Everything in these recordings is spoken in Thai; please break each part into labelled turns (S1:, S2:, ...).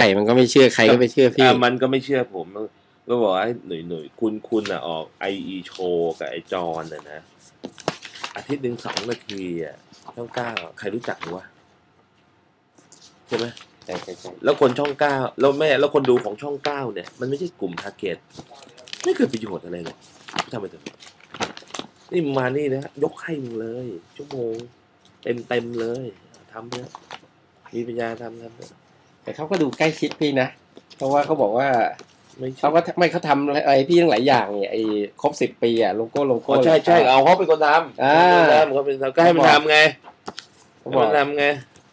S1: รมันก็ไม่เชื่อใครก็ไม่เชื่อพี่
S2: มันก็ไม่เชื่อผมก็บอกว่าหน่วยคุณอ่ะออกIEโชว์กับไอจอนน่ะนะอาทิตย์นึง2 นาทีอ่ะช่อง9ใครรู้จักวะใช่ไหม
S1: ใช่
S2: แล้วคนช่อง9แล้วคนดูของช่อง9เนี่ยมันไม่ใช่กลุ่มทาร์เก็ตไม่เกิดประโยชน์อะไรเลยทำไมถึงนี่มานี่นะยกให้มึงเลยชั่วโมงเต็มเลยทำเนี่ยมีปัญญาทำ
S1: แต่เขาก็ดูใกล้ชิดพี่นะเพราะว่าเขาบอกว่าเขาก็ไม่เขาทำอะไรพี่ทั้งหลายอย่างเนี่ยไอ้ครบ10 ปีอ่ะโลโก้
S2: ใช่เอาเขาเป็นคนทำเขาเป็นก็ให้มันทำไงมันทำไง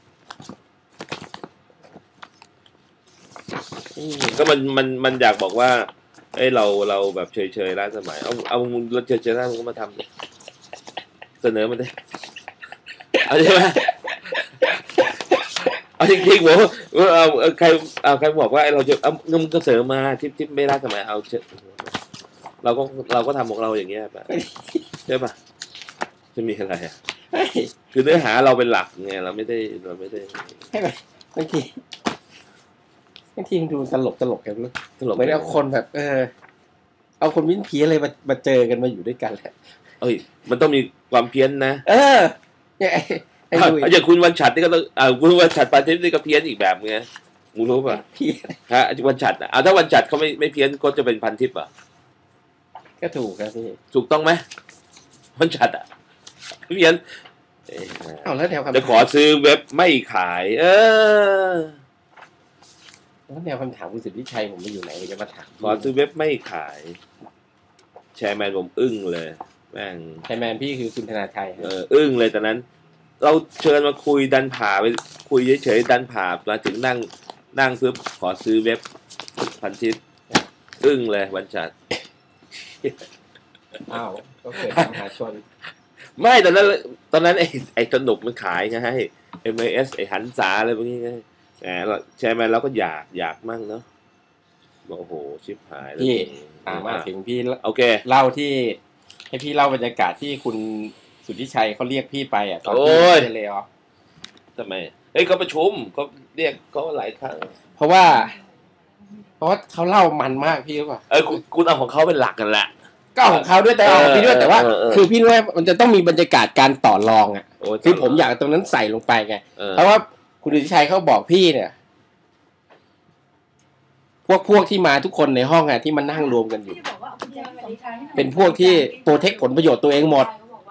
S2: ก็มันอยากบอกว่าเอ้ยเราแบบเฉยๆล้าสมัยเอาเราเฉยๆล้ามันก็มาทำเสนอมันได้เอาใช่ไหมเอาจริงๆผมเอาใครบอกว่าเราจะเอาเงินก็เสนอมาที่ไม่ล้าสมัยเอาเราก็ทำของเราอย่างเงี้ยแบบใช่ป่ะจะมีอะไรอ่ะคือเนื้อหาเราเป็นหลักไงเราไม่ได้
S1: ใช่ไหมบางทีดูตลกกันเลยไม่ได้เอาคนแบบเอาคนวิ้นผีอะไรมาเจอกันมาอยู่ด้วยกันแหละ
S2: มันต้องมีความเพี้ยนนะ
S1: เนี่ย
S2: อย่างคุณวันฉัตรนี่ก็ต้องคุณวันฉัตรปาทิพย์นี่ก็เพี้ยนอีกแบบไงมึงรู้ป่ะฮะวันฉัตรถ้าวันฉัตรเขาไม่เพี้ยนก็จะเป็นพันทิพย์อ่ะ
S1: ก็ถูกครับพี่
S2: ถูกต้องไหมวันฉัตรเพี้ยน
S1: แล้วแนวคำถาม
S2: จะขอซื้อเว็บไม่ขาย
S1: แล้วแนวคำถามคุณสุทธิชัยผมไปอยู่ไหนจะมาถาม
S2: ขอซื้อเว็บไม่ขายแชร์แมนผมอึ้งเลยแม่ง
S1: แชร์แมนพี่คือคุณธนาชัย
S2: อึ้งเลยตอนนั้นเราเชิญมาคุยดันผ่าไปคุยเฉยๆดันผ่ามาถึงนั่งเพื่อขอซื้อเว็บพันทิปอึ้งเลยวันจันทร์
S1: ก็เกิดมหาชน
S2: ไม่ตอนนั้นไอ้สนุกมันขายไงให้ MAS ไอ้หันษาอะไรพวกนี้ไงแชร์แมนเราก็อยากมั่งเนาะบอกโอ้โหชิบหาย
S1: พี่มาถึงพี่
S2: โอเค
S1: เล่าที่ให้พี่เล่าบรรยากาศที่คุณสุทธิชัยเขาเรียกพี่ไปตอน
S2: ที่
S1: เลยอ๋อ
S2: ทำไมเขาประชุมเขาเรียกเขาหลายครั้ง
S1: เพราะว่าเขาเล่ามันมากพี่รู้ป่ะ
S2: คุณเอาของเขาเป็นหลักกันแหละ
S1: ก็ของเขาด้วยแต่เอาของพี่ด้วยแต่ว่าคือพี่รู้ว่ามันจะต้องมีบรรยากาศการต่อรองอ่ะคือผมอยากตรงนั้นใส่ลงไปไงเพราะว่าคุณสุทธิชัยเขาบอกพี่เนี่ยพวกที่มาทุกคนในห้องอ่ะที่มานั่งรวมกันอยู่เป็นพวกที่โปรเทคผลประโยชน์ตัวเองหมด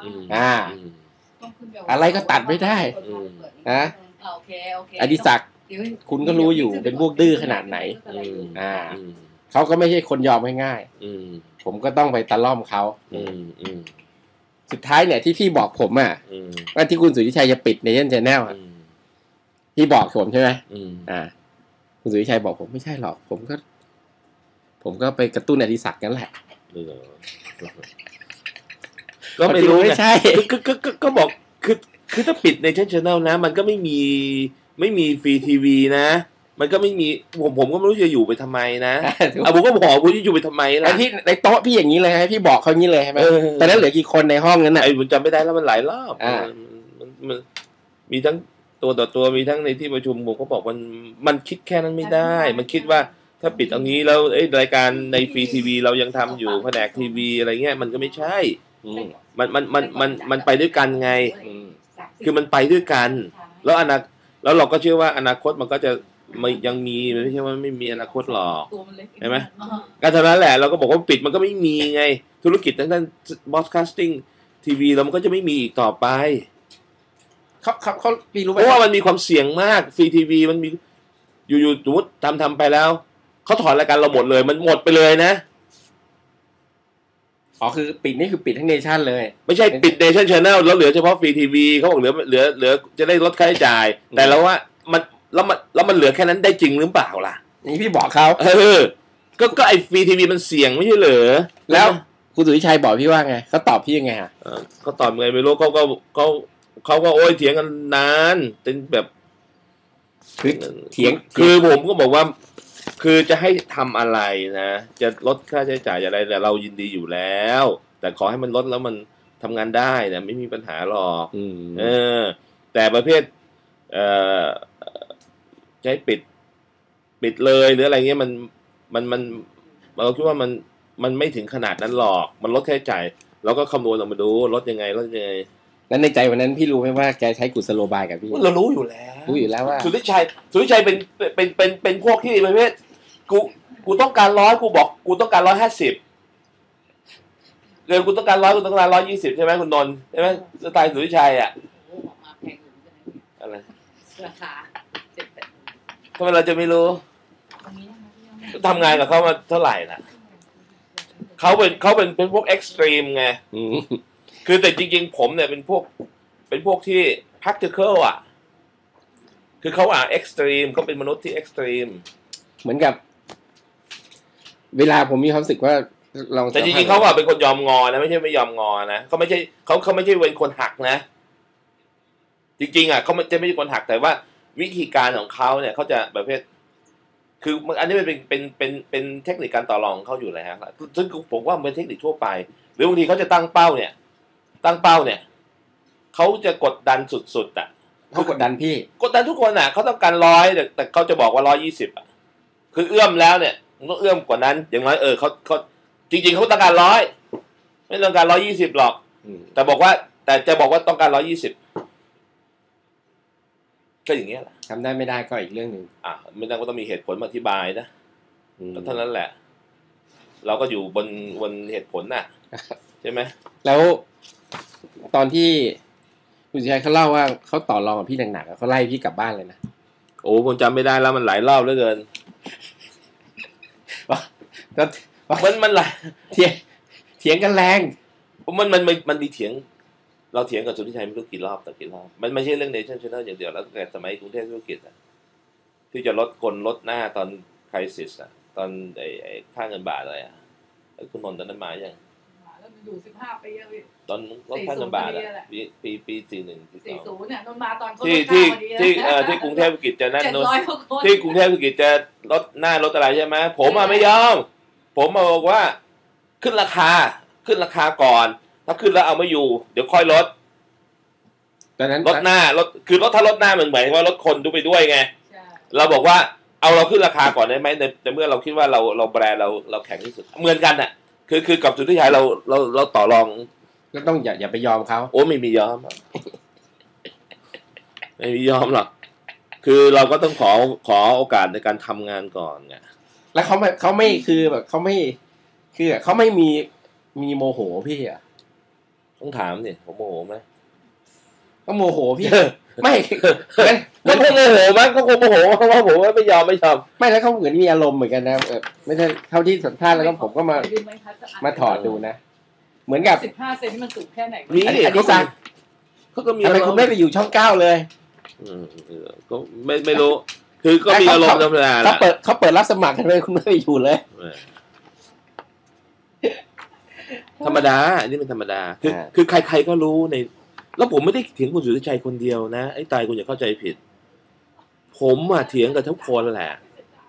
S1: อะไรก็ตัดไม่ได้นะอดิศักดิ์คุณก็รู้อยู่เป็นพวกดื้อขนาดไหนเขาก็ไม่ใช่คนยอมง่ายๆผมก็ต้องไปตะล่อมเขาสุดท้ายเนี่ยที่พี่บอกผมว่าที่คุณสุทธิชัยจะปิดในเช่นแชนแนลพี่บอกผมใช่ไหมคุณสุทธิชัยบอกผมไม่ใช่หรอกผมก็ไปกระตุ้นอดิศักดิ์นั่นแหละ
S2: ก็ไม่รู้ไม่ใช่ก็บอกคือถ้าปิดในช่อง นะมันก็ไม่มีฟรีทีวีนะมันก็ไม่มีผมก็ไม่รู้จะอยู่ไปทำไมนะผมก็บอกคุณจะอยู่ไปทำไมล่ะ
S1: ที่ในโต๊ะพี่อย่างนี้เลยให้พี่บอกเขาอย่างนี้เลยใช่ไหมแต่นั้นเหลือกี่คนในห้องนั้นน่ะ
S2: ผมจำไม่ได้แล้วมันหลายรอบมันมีทั้งตัวต่อตัวมีทั้งในที่ประชุมผมก็บอกมันคิดแค่นั้นไม่ได้มันคิดว่าถ้าปิดตรงนี้แล้วรายการในฟรีทีวีเรายังทำอยู่แผนกทีวีอะไรเงี้ยมันก็ไม่ใช่มันไปด้วยกันไงคือมันไปด้วยกันแล้วเราก็เชื่อว่าอนาคตมันก็จะยังมีไม่ใช่ว่าไม่มีอนาคตหรอกใช่ไหมก็เท่านั้นแหละเราก็บอกว่าปิดมันก็ไม่มีไงธุรกิจด้านบอสคาสติ้งทีวีเรามันก็จะไม่มีอีกต่อไป
S1: เขารู้ไหม
S2: เพราะว่ามันมีความเสี่ยงมากฟรีทีวีมันมีอยู่สมมติทำไปแล้วเขาถอนรายการเราหมดเลยมันหมดไปเลยนะ
S1: คือปิดนี่คือปิดทั้งเนชั่นเลย
S2: ไม่ใช่ปิดเนชั่นชาแนลแล้วเหลือเฉพาะฟรีทีวีเขาบอกเหลือจะได้ลดค่าใช้จ่ายแต่แล้วว่ามันเหลือแค่นั้นได้จริงหรือเปล่าล่ะ
S1: นี่พี่บอกเขา
S2: ก็ไอ้ฟรีทีวีมันเสี่ยงไม่ใช่เหรอ
S1: แล้วคุณสุทธิชัยบอกพี่ว่าไงเขาตอบพี่ยังไง
S2: เขาตอบไงไม่รู้เขาก็โอ้ยเถียงกันนานเป็นแบบ
S1: เถียง
S2: คือผมก็บอกว่าคือจะให้ทำอะไรนะจะลดค่าใช้จ่ายอะไรแต่เรายินดีอยู่แล้วแต่ขอให้มันลดแล้วมันทำงานได้นะไม่มีปัญหาหรอกแต่ประเภทใช้ปิดปิดเลยหรืออะไรเงี้ยมันเราคิดว่ามันไม่ถึงขนาดนั้นหรอกมันลดค่าใช้จ่ายเราก็คำนวณออกมาดูลดยังไง
S1: แล้วในใจวันนั้นพี่รู้ไหมว่าแกใช้กุศโลบายกับพี่
S2: เรารู้อยู่แล้วว่าสุทธิชัยเป็นพวกที่ประเภทกูต้องการ100กูบอกกูต้องการ150เกินกูต้องการ100กูต้องการ120ใช่ไหมคุณนนท์ใช่ไหมสไตล์สุทธิชัยอ่ะอะไรราคาทำไมเราจะไม่รู้ทำงานกับเขามาเท่าไหร่น่ะเขาเป็นพวกเอ็กซ์ตรีมไงคือแต่จริงๆผมเนี่ยเป็นพวกที่ practical อ่ะคือเขาเอ็กซ์ตรีมเขาเป็นมนุษย์ที่เอ็กซ์ตรีม
S1: เหมือนกับเวลาผมมีความรู้สึกว่า
S2: แต่จริงๆเขาเป็นคนยอมงอนะไม่ใช่ไม่ยอมงอนะเขาไม่ใช่เป็นคนหักนะจริงๆเขาไม่ใช่คนหักแต่ว่าวิธีการของเขาเนี่ยเขาจะประเภทคืออันนี้มันเป็นเทคนิคการต่อรองเขาอยู่แล้วซึ่งผมว่ามันเป็นเทคนิคทั่วไปหรือบางทีเขาจะตั้งเป้าเนี่ยเขาจะกดดันสุดๆ
S1: เขากดดันพี่
S2: กดดันทุกคนเขาต้องการ100แต่เขาจะบอกว่า120คือเอื้อมแล้วเนี่ยมันต้องเอื้อมกว่านั้นอย่างน้อยเขาจริงๆเขาต้องการ100ไม่ต้องการ120หรอกแต่จะบอกว่าต้องการ120ก็อย่างเงี้ยแหละ
S1: ทำได้ไม่ได้ก็อีกเรื่องนึง
S2: ไม่ต้องก็ต้องมีเหตุผลมาอธิบายนะเท่านั้นแหละเราก็อยู่บนเหตุผลน่ะใช่ไหม
S1: แล้วตอนที่คุณชัยเขาเล่าว่าเขาต่อรองกับพี่หนักๆเขาไล่พี่กลับบ้านเลยนะ
S2: โอ้ผมจำไม่ได้แล้วมันหลายรอบเหลือเกินมันหลาย
S1: เถียงกันแรง
S2: มันมีเถียงเราเถียงกับสุทธิชัยไม่รู้กี่รอบมันไม่ใช่เรื่อง Nation Channel อย่างเดียวแล้วแต่สมัยกรุงเทพธุรกิจที่จะลดหน้าตอนไครซิสตอนไอ้ค่าเงินบาทอะไรคุณนนท์ตอนนั้นมาอย่าง
S3: แล้วมันอยู่15 ปีแล้ว
S2: ตอนลดค่าเงินบาทปี41
S3: 40เนี่ยนนท์มาตอน
S2: ที่กรุงเทพธุรกิจจะนั่นที่กรุงเทพธุรกิจจะลดหน้าลดอะไรใช่ไหมผมไม่ยอมผมบอกว่าขึ้นราคาก่อนถ้าขึ้นแล้วเอาไม่อยู่เดี๋ยวค่อยลดลดหน้าคือถ้าลดหน้ามันเหมือนว่าลดคนดูไปด้วยไงเราบอกว่าเราขึ้นราคาก่อนได้ไหมในเมื่อเราคิดว่าเราแบรนด์เราแข็งที่สุดเหมือนกันคือกับสุทธิชัยเราต่อรอง
S1: ก็ต้องอย่าไปยอมเขา
S2: โอ้ไม่มียอมไม่มียอมหรอกคือเราก็ต้องขอโอกาสในการทำงานก่อนไง
S1: แล้วเขาไม่คือแบบเขาไม่มีโมโหพี่
S2: ต้องถามสิผมโมโหไหม
S1: ก็โมโหพี่ไม่
S2: ก็คงโมโหมั้งก็คงโมโหเพราะว่าผมไม่ยอมไม่ชอบ
S1: ไม่แล้วเขาเหมือนมีอารมณ์เหมือนกันนะไม่ใช่เท่าที่สัมภาษณ์แล้วก็ผมก็มาถอดดูนะเหมือนกับ
S3: 15 เซนมันสูงแค่ไหน
S1: อันนี้ซัก
S2: เขาก็มี
S1: ทำไมคุณไม่ไปอยู่ช่อง9เลย
S2: ก็ไม่รู้คือก็มีอารมณ์ธรรมดา
S1: เขาเปิดรับสมัครกันเลยคุณไม่ไปอยู่เลย
S2: ธรรมดาอันนี้เป็นธรรมดาคือใครๆก็รู้ในแล้วผมไม่ได้เถียงคุณสุทธิชัยคนเดียวนะไอ้ตายคุณอย่าเข้าใจผิดผมเถียงกับทุกคนแหละ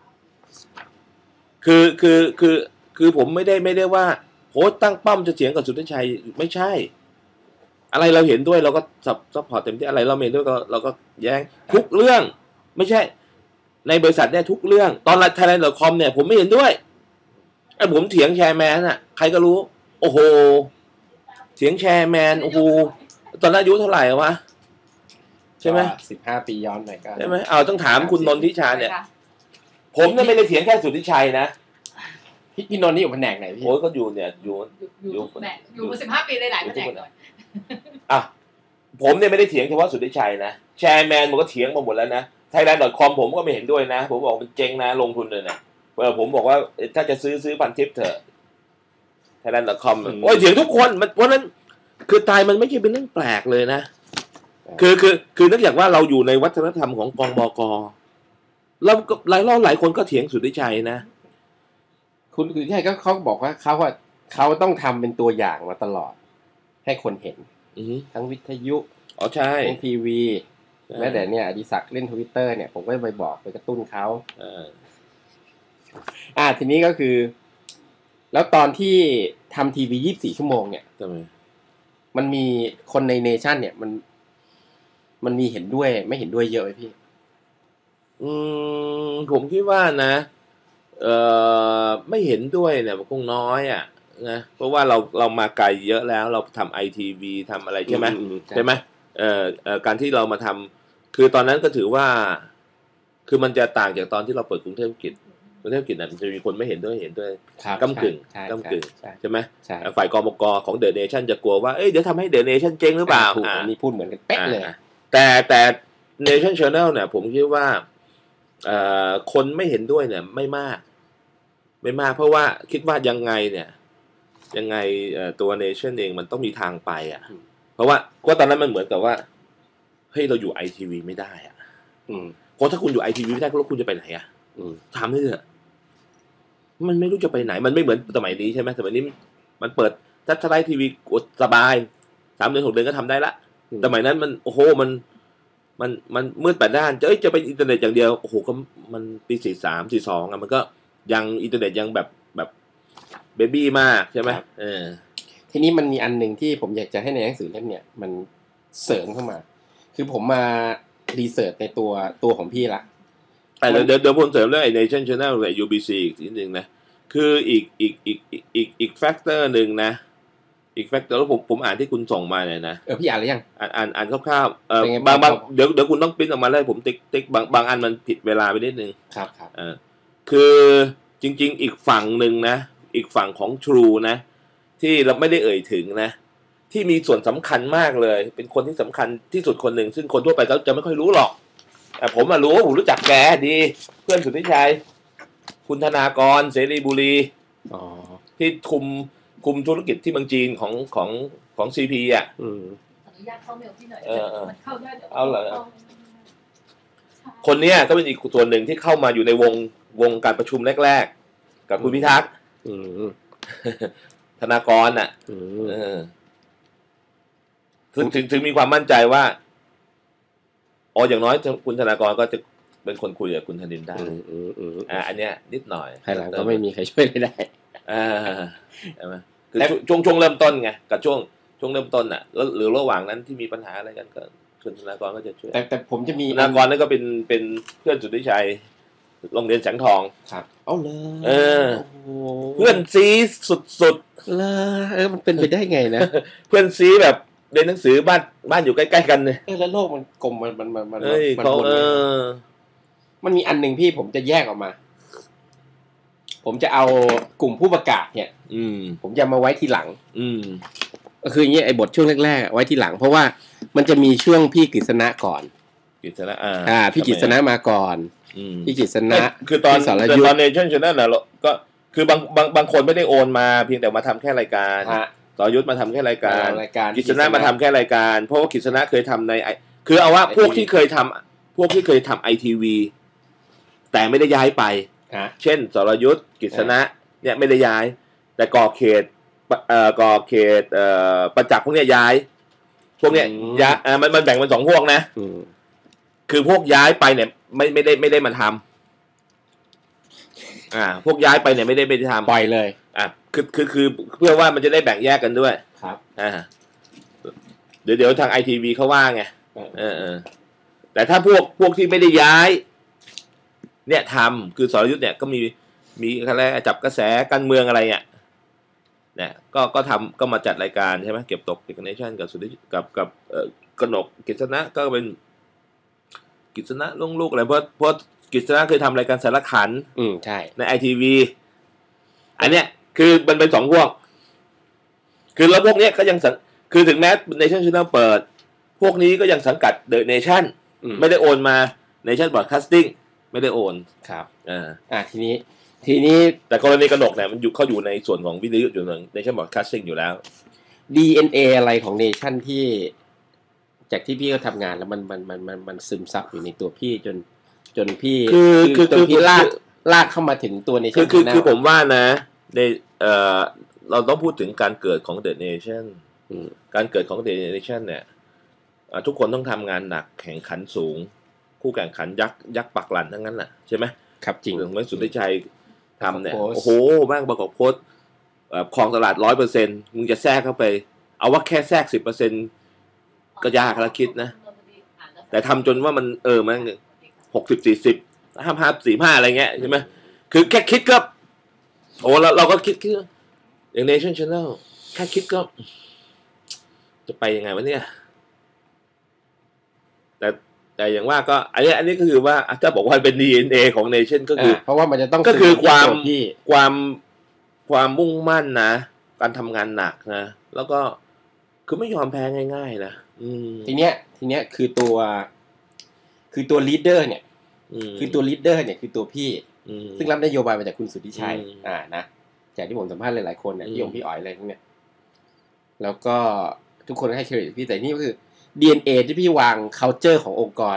S2: คือผมไม่ได้ว่าโหตั้งปั้มจะเถียงกับสุทธิชัยไม่ใช่อะไรเราเห็นด้วยเราก็ซัพพอร์ตเต็มที่อะไรเราเห็นด้วยเราก็แย้งทุกเรื่องไม่ใช่ในบริษัทเนี่ยทุกเรื่องตอนThailand.comเนี่ยผมไม่เห็นด้วยไอ้ผมเถียงแชร์แมนใครก็รู้โอ้โหเถียงแชร์แมนโอ้โหตอนนั้นอายุเท่าไหร่วะใช่ไหม
S1: 15 ปีย้อนไปก็
S2: ใช่ไหมต้องถามคุณนนทิชาเนี่ยผมเนี่ยไม่ได้เถียงแค่สุทธิชัยนะ
S1: พี่นนท์นี่อยู่แผนกไหนพี่
S2: โอ้ยก็อยู่เนี่ยอยู่
S3: มา15 ปีเลยหลายแผนกเลย
S2: ผมเนี่ยไม่ได้เถียงเฉพาะสุทธิชัยนะแชร์แมนมันก็เถียงมาหมดแล้วนะ Thailand.com ผมก็ไม่เห็นด้วยนะผมบอกมันเจ๊งนะลงทุนเลยนะผมบอกว่าถ้าจะซื้อพันทิปเถอะ Thailand.com โอ้ยเถียงทุกคนมันเพราะนั้นคือตายมันไม่ใช่เป็นเรื่องแปลกเลยนะคือนึกอย่างว่าเราอยู่ในวัฒนธรรมของกองบก.เราก็หลายคนก็เถียงสุทธิชัยนะ
S1: คุณสุทธิชัยก็เขาบอกว่าเขาต้องทำเป็นตัวอย่างมาตลอดให้คนเห็นทั้งวิทยุ
S2: ใช่
S1: ทั้งทีวีแม้แต่เนี่ยอดิศักดิ์เล่น Twitter เนี่ยผมก็ไปบอกไปกระตุ้นเขาทีนี้ก็คือแล้วตอนที่ทำทีวี24 ชั่วโมงเนี่ยมันมีคนในเนชั่นเนี่ยมันมีเห็นด้วยไม่เห็นด้วยเยอะไหมพี่
S2: ผมคิดว่านะไม่เห็นด้วยเนี่ยมันคงน้อยอ่ะนะเพราะว่าเรามาไกลเยอะแล้วเราทำ ITV ทำอะไรใช่ไหมใช่ไหมการที่เรามาทำคือตอนนั้นก็ถือว่าคือมันจะต่างจากตอนที่เราเปิดกรุงเทพกิจเนี่ยมันจะมีคนไม่เห็นด้วยก้ำกึ่งใช่ไหมฝ่ายกมกของเดอะเนชั่นจะกลัวว่าเดี๋ยวทำให้เดอะเนชั่นเจ๊งหรือเปล่า
S1: อันนี้พูดเหมือนกันเป๊ะเลย
S2: แต่เนชั่นชาแนลเนี่ยผมคิดว่าคนไม่เห็นด้วยเนี่ยไม่มากเพราะว่าคิดว่ายังไงตัวเนชั่นเองมันต้องมีทางไปอ่ะเพราะว่าตอนนั้นมันเหมือนกับว่าเฮ้ยเราอยู่ ITV ไม่ได้อ่ะเพราะถ้าคุณอยู่ ITV ไม่ได้แล้วคุณจะไปไหนอ่ะถามได้เถอะมันไม่รู้จะไปไหนมันไม่เหมือนสมัยนี้ใช่ไหมสมัยนี้มันเปิดซัตเทอร์ไลท์ทีวีกดสบาย3 เดือน 6 เดือนก็ทำได้ละสมัยนั้นมันโอ้โหมันมืดแปดด้านจะไปอินเทอร์เน็ตอย่างเดียวโอ้โหก็มันปี43 42อ่ะมันก็ยังอินเทอร์เน็ตยังแบบเบบี้มากใช่ไหม
S1: ทีนี้มันมีอันหนึ่งที่ผมอยากจะให้ในหนังสือเล่มเนี่ยมันเสริมเข้ามาคือผมมารีเสิร์ชในตัวของพี่ละ
S2: แต่เดี๋ยวผมเสริมเรื่องไอ้ Nation Channel กับ UBC อีกทีนึงนะคืออีกแฟกเตอร์หนึ่งนะอีกแฟกเตอร์แล้วผมอ่านที่คุณส่งมาเนี่ยนะ
S1: พี่อ่านหรือยัง
S2: อ่านคร่าวๆบางเดี๋ยวคุณต้องปริ้นออกมาเลยผมติ๊กบางอันมันผิดเวลาไปนิดนึง
S1: ครับ
S2: คือจริงๆอีกฝั่งหนึ่งนะอีกฝั่งของ True นะที่เราไม่ได้เอ่ยถึงนะที่มีส่วนสำคัญมากเลยเป็นคนที่สำคัญที่สุดคนหนึ่งซึ่งคนทั่วไปเขาจะไม่ค่อยรู้หรอกแต่ผมรู้ผมรู้จักแกดีเพื่อนสุทธิชัยคุณธนากรเสรีบุรีที่คุมธุรกิจที่เมืองจีนของ CP อ่ะ
S3: อนุญาตเข้าเมลที่หน่อยมันเข้าได้
S2: เอาเหรอคนนี้ก็เป็นอีกส่วนหนึ่งที่เข้ามาอยู่ในวงการประชุมแรกๆกับคุณพิทักษ์ธนากรอ่ะถึงมีความมั่นใจว่าอย่างน้อยคุณธนากรก็จะเป็นคนคุยกับคุณธนินได้อันเนี้ยนิดหน่อย
S1: ภายหลังก็ไม่มีใครช่วยได้
S2: ใช่ไหมคือช่วงเริ่มต้นไงกับช่วงเริ่มต้นอ่ะหรือระหว่างนั้นที่มีปัญหาอะไรกันก็คุณธนากรก็จะช่วย
S1: แต่ผมจะมี
S2: ธนากรนั่นก็เป็นเพื่อนสุทธิชัยโรงเรียนแสงทอง
S1: ครับเอาเลย
S2: เพื่อนซีสุด
S1: ๆเลยมันเป็นไปได้ไงนะ
S2: เพื่อนซีแบบเรียนหนังสือบ้านอยู่ใกล้ๆกันเลย
S1: แล้วโลกมันกลมมันมันมีอันหนึ่งพี่ผมจะแยกออกมาผมจะเอากลุ่มผู้ประกาศเนี่ยผมจะมาไว้ทีหลังก็คืออย่างนี้ไอ้บทช่วงแรกๆไว้ทีหลังเพราะว่ามันจะมีช่วงพี่กฤษณะก่อนพี่กฤษณะมาก่อนพี่กฤษณะ
S2: คือตอนNation Channel น่ะก็คือบางคนไม่ได้โอนมาเพียงแต่มาทำแค่รายการสรยุทธมาทำแค่รายการกฤษณะมาทำแค่รายการเพราะว่ากฤษณะเคยทำในคือเอาว่าพวกที่เคยทำ ITV แต่ไม่ได้ย้ายไปเช่นสรยุทธกฤษณะเนี่ยไม่ได้ย้ายแต่ก่อเขตประจักษ์พวกเนี้ยย้ายพวกเนี้ยมันแบ่งเป็น2พวกนะคือพวกย้ายไปเนี่ยไม่ได้มาทำพวกย้ายไปเนี่ยไม่ได้ทำ
S1: ปล่อยเลย
S2: คือเพื่อว่ามันจะได้แบ่งแยกกันด้วย
S1: ครับ
S2: เดี๋ยวทาง ITV เขาว่าไงแต่ถ้าพวกที่ไม่ได้ย้ายเนี่ยทำคือสรยุทธเนี่ยก็มีอะไรจับกระแสการเมืองอะไรเนี่ยก็มาจัดรายการใช่ไหมเก็บตกเนชั่นกับสุดที่กับกนกกฤษณะก็เป็นกฤษณะลูกอะไรเพราะกฤษณะเคยทำรายการสารขัน
S1: ใช่
S2: ใน ITV อันเนี้ยคือมันเป็น2พวกคือแล้วพวกเนี้ยก็ยังคือถึงแม้ Nation Channel เปิดพวกนี้ก็ยังสังกัด The Nation ไม่ได้โอนมา Nation Broadcasting ไม่ได้โอน
S1: ครับทีนี้
S2: แต่กรณีกนกเนี่ยมันเข้าอยู่ในส่วนของวิทยุอยู่ใน Nation Broadcasting อยู่แล้ว
S1: DNA อะไรของ Nation ที่จากที่พี่ก็ทำงานแล้วมันซึมซับอยู่ในตัวพี่จนพี่จนพี่ลากเข้ามาถึงตัว Nation
S2: คือผมว่านะในเราต้องพูดถึงการเกิดของ The Nation การเกิดของ The Nation เนี่ยทุกคนต้องทำงานหนักแข่งขันสูงคู่แข่งขันยักษ์ปักหลันทั้งนั้นแหละใช่ไหม
S1: ครับจริง
S2: เหมือนสุทธิชัยทำเนี่ยโอ้โหแม่งประกอบโพสครองตลาด 100% มึงจะแทรกเข้าไปเอาว่าแค่แทรก 10% ก็ยากแล้วคิดนะแต่ทำจนว่ามันมัน60-40 55 45อะไรเงี้ยใช่ไหมคือแค่คิดก็โอ้เราก็คิดอย่าง Nation Channel แค่คิดก็จะไปยังไงวะเนี่ยแต่อย่างว่าก็อันนี้ก็คือว่าถ้าบอกว่าเป็น DNA ของ Nation ก็คือ
S1: เพราะว่ามันจะต้อง
S2: ก็คือความมุ่งมั่นนะการทำงานหนักนะแล้วก็คือไม่ยอมแพ้ง่ายๆนะ
S1: ทีเนี้ยคือตัวลีดเดอร์เนี่ยคือตัวลีดเดอร์เนี่ยคือตัวพี่ซึ่งรับนโยบายมาจากคุณสุทธิชัยนะจากที่ผมสัมภาษณ์หลายๆคนเนี่ยพี่พี่อ๋อยอะไรพวกเนี้ยแล้วก็ทุกคนให้เครดิตพี่แต่นี่ก็คือ DNA ที่พี่วาง culture ขององค์กร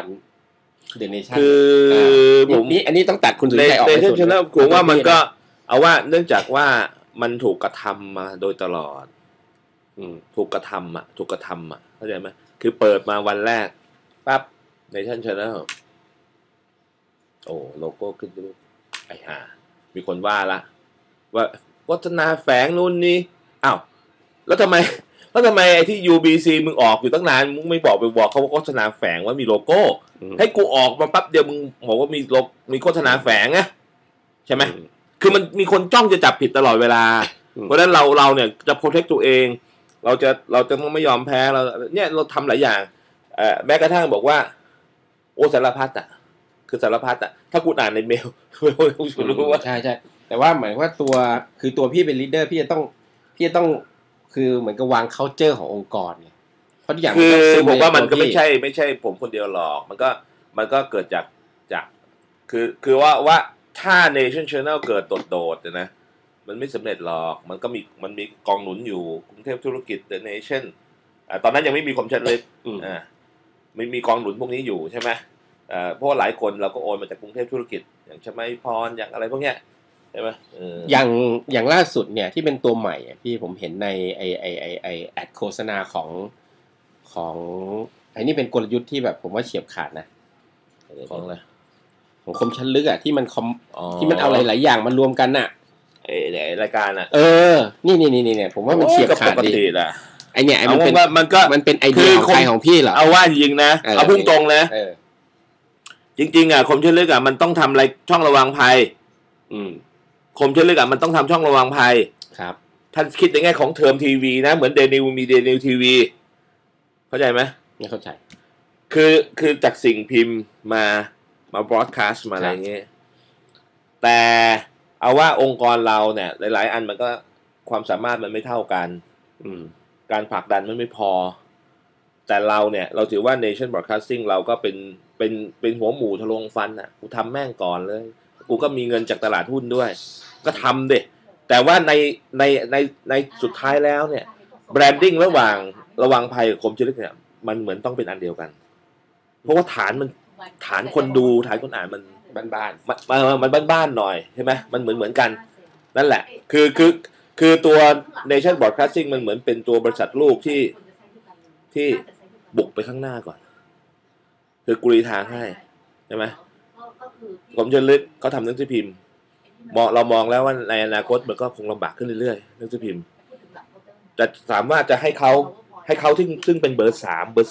S1: The Nation
S2: คือผม
S1: อันนี้ต้องตัดคุณสุทธิชัยออกไปส่วนนึง
S2: ผมว่ามันก็เอาว่าเนื่องจากว่ามันถูกกระทำมาโดยตลอดถูกกระทำเข้าใจไหมคือเปิดมาวันแรกปั๊บ Nation Channel โอ้โลโก้ขึ้นดูไอ้ห่ามีคนว่าละว่าโฆษณาแฝงนู่นนี่อ้าวแล้วทำไมไอ้ที่ UBC มึงออกอยู่ตั้งนานมึงไม่บอกเขาว่าโฆษณาแฝงว่ามีโลโก้ให้กูออกมาปั๊บเดียวมึงบอกว่ามีโฆษณาแฝงไงใช่ไหมคือมันมีคนจ้องจะจับผิดตลอดเวลาเพราะฉะนั้นเราเนี่ยจะโปรเทคตัวเองเราจะต้องไม่ยอมแพ้เราทำหลายอย่างแม้กระทั่งบอกว่าโอ้สารพัดคือสารพัดถ้ากูอ่านในเมลกูรู้ว่า
S1: ใช่แต่ว่าหมายว่าตัวพี่เป็นลีดเดอร์พี่จะต้องคือเหมือนกับวาง culture ขององค์กรไงเพราะทุกอย่าง
S2: คือผมว่ามันก็ไม่ใช่ผมคนเดียวหรอกมันก็เกิดจากคือว่าถ้า Nation Channel เกิดโดดๆนะมันไม่สำเร็จหรอกมันมีกองหนุนอยู่กรุงเทพธุรกิจ The Nation ตอนนั้นยังไม่มีคมชัดเลยไม่มีกองหนุนพวกนี้อยู่ใช่ไหมเพราะหลายคนเราก็โอนมาจากกรุงเทพธุรกิจอย่างชมัยพรอย่างอะไรพวกเนี้ยใช่ไหม
S1: อย่างล่าสุดเนี่ยที่เป็นตัวใหม่พี่ผมเห็นในไอแอดโฆษณาของไอ้นี่เป็นกลยุทธ์ที่แบบผมว่าเฉียบขาดนะ
S2: ของอะไร
S1: ของคมชัดลึกที่มันเอาหลายๆอย่างมารวมกัน
S2: รายการ
S1: นี่เนี่ยผมว่ามันเฉียบขาดดีไอเนี่ยมันเป็นไอเดียของใครของพี่เหรอ
S2: เอาว่าจริงนะเอาพุ่งตรงนะจริงๆคมชัดลึกมันต้องทำอะไรช่องระวังภัยคมชัดลึกมันต้องทำช่องระวังภัย
S1: ครับ
S2: ท่านคิดในแง่ของเทอมทีวีนะเหมือนเดนิวมีเดนิวทีวีเข้าใจไหม
S1: ไม่เข้าใจ
S2: คือจากสิ่งพิมพ์มาบล็อดคาสต์มาอะไรเงี้ยแต่เอาว่าองค์กรเราเนี่ยหลายๆอันมันก็ความสามารถมันไม่เท่ากันการผลักดันมันไม่พอแต่เราเนี่ยเราถือว่า Nation Broadcasting เราก็เป็นหัวหมูทะลวงฟันกูทำแม่งก่อนเลยกูก็มีเงินจากตลาดหุ้นด้วยก็ทำดิแต่ว่าในสุดท้ายแล้วเนี่ยแบรนดิ้งระหว่างระวังภัยกับคมชัดลึกเนี่ยมันเหมือนต้องเป็นอันเดียวกันเพราะว่าฐานคนดูฐานคนอ่านมัน
S1: บ้าน
S2: มันบ้านๆหน่อยใช่ไหมมันเหมือนกันนั่นแหละคือตัว Nation Broadcasting มันเหมือนเป็นตัวบริษัทลูกที่บุกไปข้างหน้าก่อนคือกุลีทางให้ใช่ไหมผมชัดลึกเขาทำหนังสือพิมพ์เรามองแล้วว่าในอนาคตมันก็คงลำบากขึ้นเรื่อยๆหนังสือพิมพ์จะสามารถจะให้เขาซึ่งเป็นเบอร์3เบอร์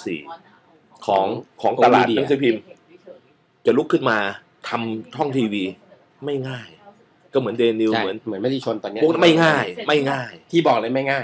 S2: 4ของตลาดหนังสือพิมพ์จะลุกขึ้นมาทำช่องทีวีไม่ง่ายก็เหมือนเดนิวเหมือน
S1: ไม่ได้ชนตอนนี้
S2: ไม่ง่าย
S1: ที่บอกเลยไม่ง่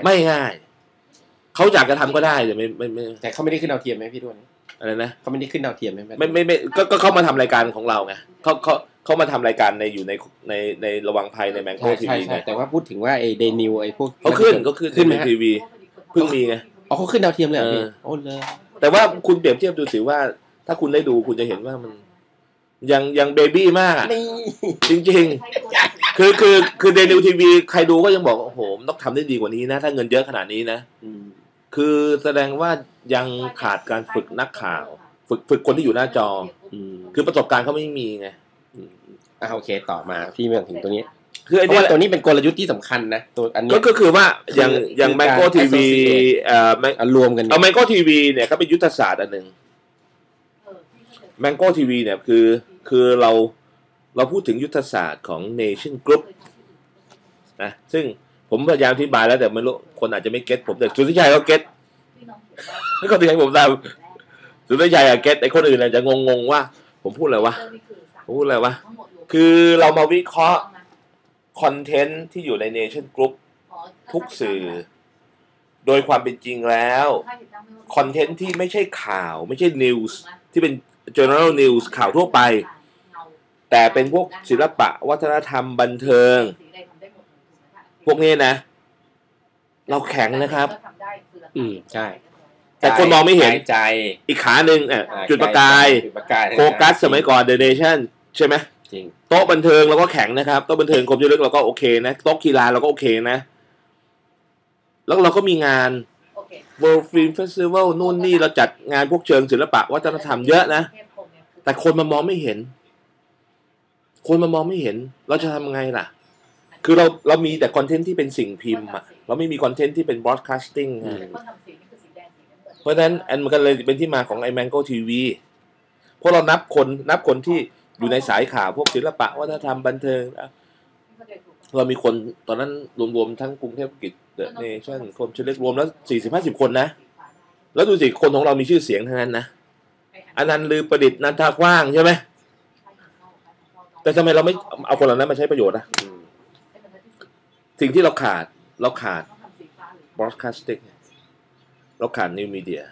S1: แต่เขาไม่ได้ขึ้นดาวเทียมไหมพี่ด้วย
S2: อะไรนะ
S1: เขาไม่ได้ขึ้นดาวเทียมไหม
S2: ไม่ก็เขามาทำรายการของเราไงเขามาทำรายการอยู่ในระวังภัยในแมงโก้ทีวีไง
S1: แต่ว่าพูดถึงว่าไอเดนิวไอพวก
S2: เขาขึ้นในทีวีเพิ่งมีไง
S1: เขาขึ้นดาวเทียมเลยโอ้เลย
S2: แต่ว่าคุณเปรียบเทียบดูสิว่าถ้าคุณได้ดูคุณจะเห็นว่ามันยังเบบี้มากจริงๆคือเดนิวทีวีใครดูก็ยังบอกโอ้โหต้องทำได้ดีกว่านี้นะถ้าเงินเยอะขนาดนี้นะคือแสดงว่ายังขาดการฝึกนักข่าวฝึกคนที่อยู่หน้าจอคือประสบการณ์เขาไม่มีไง
S1: โอเคต่อมาพี่เมื่อถึงตัวนี้คือไอ้ตัวนี้เป็นกลยุทธ์ที่สำคัญนะตัวอันนี้
S2: ก็คือว่าอย่างแมงโก้ทีวี
S1: รวมกัน
S2: เอาแมงโก้ทีวีเนี่ยก็เป็นยุทธศาสตร์อันหนึ่งแมงโก้ทีวีเนี่ยคือเราพูดถึงยุทธศาสตร์ของ Nation Group นะซึ่งผมพยายามอธิบายแล้วแต่ไม่รู้คนอาจจะไม่เก็ตผมแต่สุทธิชัยก็เก็ตไม่ก็ที่ให้ผมทราบสุทธิชัยเก็ตไอ้คนอื่นอาจจะงงว่าผมพูดอะไรวะผพูดอะไรวะคือเรามาวิเคราะห์คอนเทนต์ที่อยู่ใน Nation Group ทุกสื่อโดยความเป็นจริงแล้วคอนเทนต์ที่ไม่ใช่ข่าวไม่ใช่นิวส์ที่เป็น general news ข่าวทั่วไปแต่เป็นพวกศิลปะวัฒนธรรมบันเทิงพวกนี้นะเราแข็งนะครับ
S1: ใช่
S2: แต่คนมองไม่เห็น
S1: ใจ
S2: อีกขาหนึ่งจุดประกายโฟกัสสมัยก่อน The Nation ใช่ไหม
S1: จริง
S2: โต๊ะบันเทิงเราก็แข็งนะครับโต๊ะบันเทิงคมเยอะลึกเราก็โอเคนะโต๊ะกีฬาเราก็โอเคนะแล้วเราก็มีงาน World Film Festival นู่นนี่เราจัดงานพวกเชิงศิลปะวัฒนธรรมเยอะนะแต่คนมามองไม่เห็นเราจะทำไงล่ะคือเรามีแต่คอนเทนต์ที่เป็นสิ่งพิมพ์อะเราไม่มีคอนเทนต์ที่เป็น broadcasting เพราะฉะนั้นมันก็เลยเป็นที่มาของไอ้ Mango TV เพราะเรานับคนที่อยู่ในสายข่าวพวกศิลปะวัฒนธรรมบันเทิงเรามีคนตอนนั้นรวมๆทั้งกรุงเทพกิจ The Nation คนเฉลี่ยรวมแล้ว40-50 คนนะแล้วดูสิคนของเรามีชื่อเสียงทั้งนั้นนะอนันต์ลือประดิษฐ์นันทากว้างใช่ไหมแต่ทำไมเราไม่เอาคนเหล่านั้นมาใช้ประโยชน์อ่ะสิ่งที่เราขาดbroadcasting เราขาด new media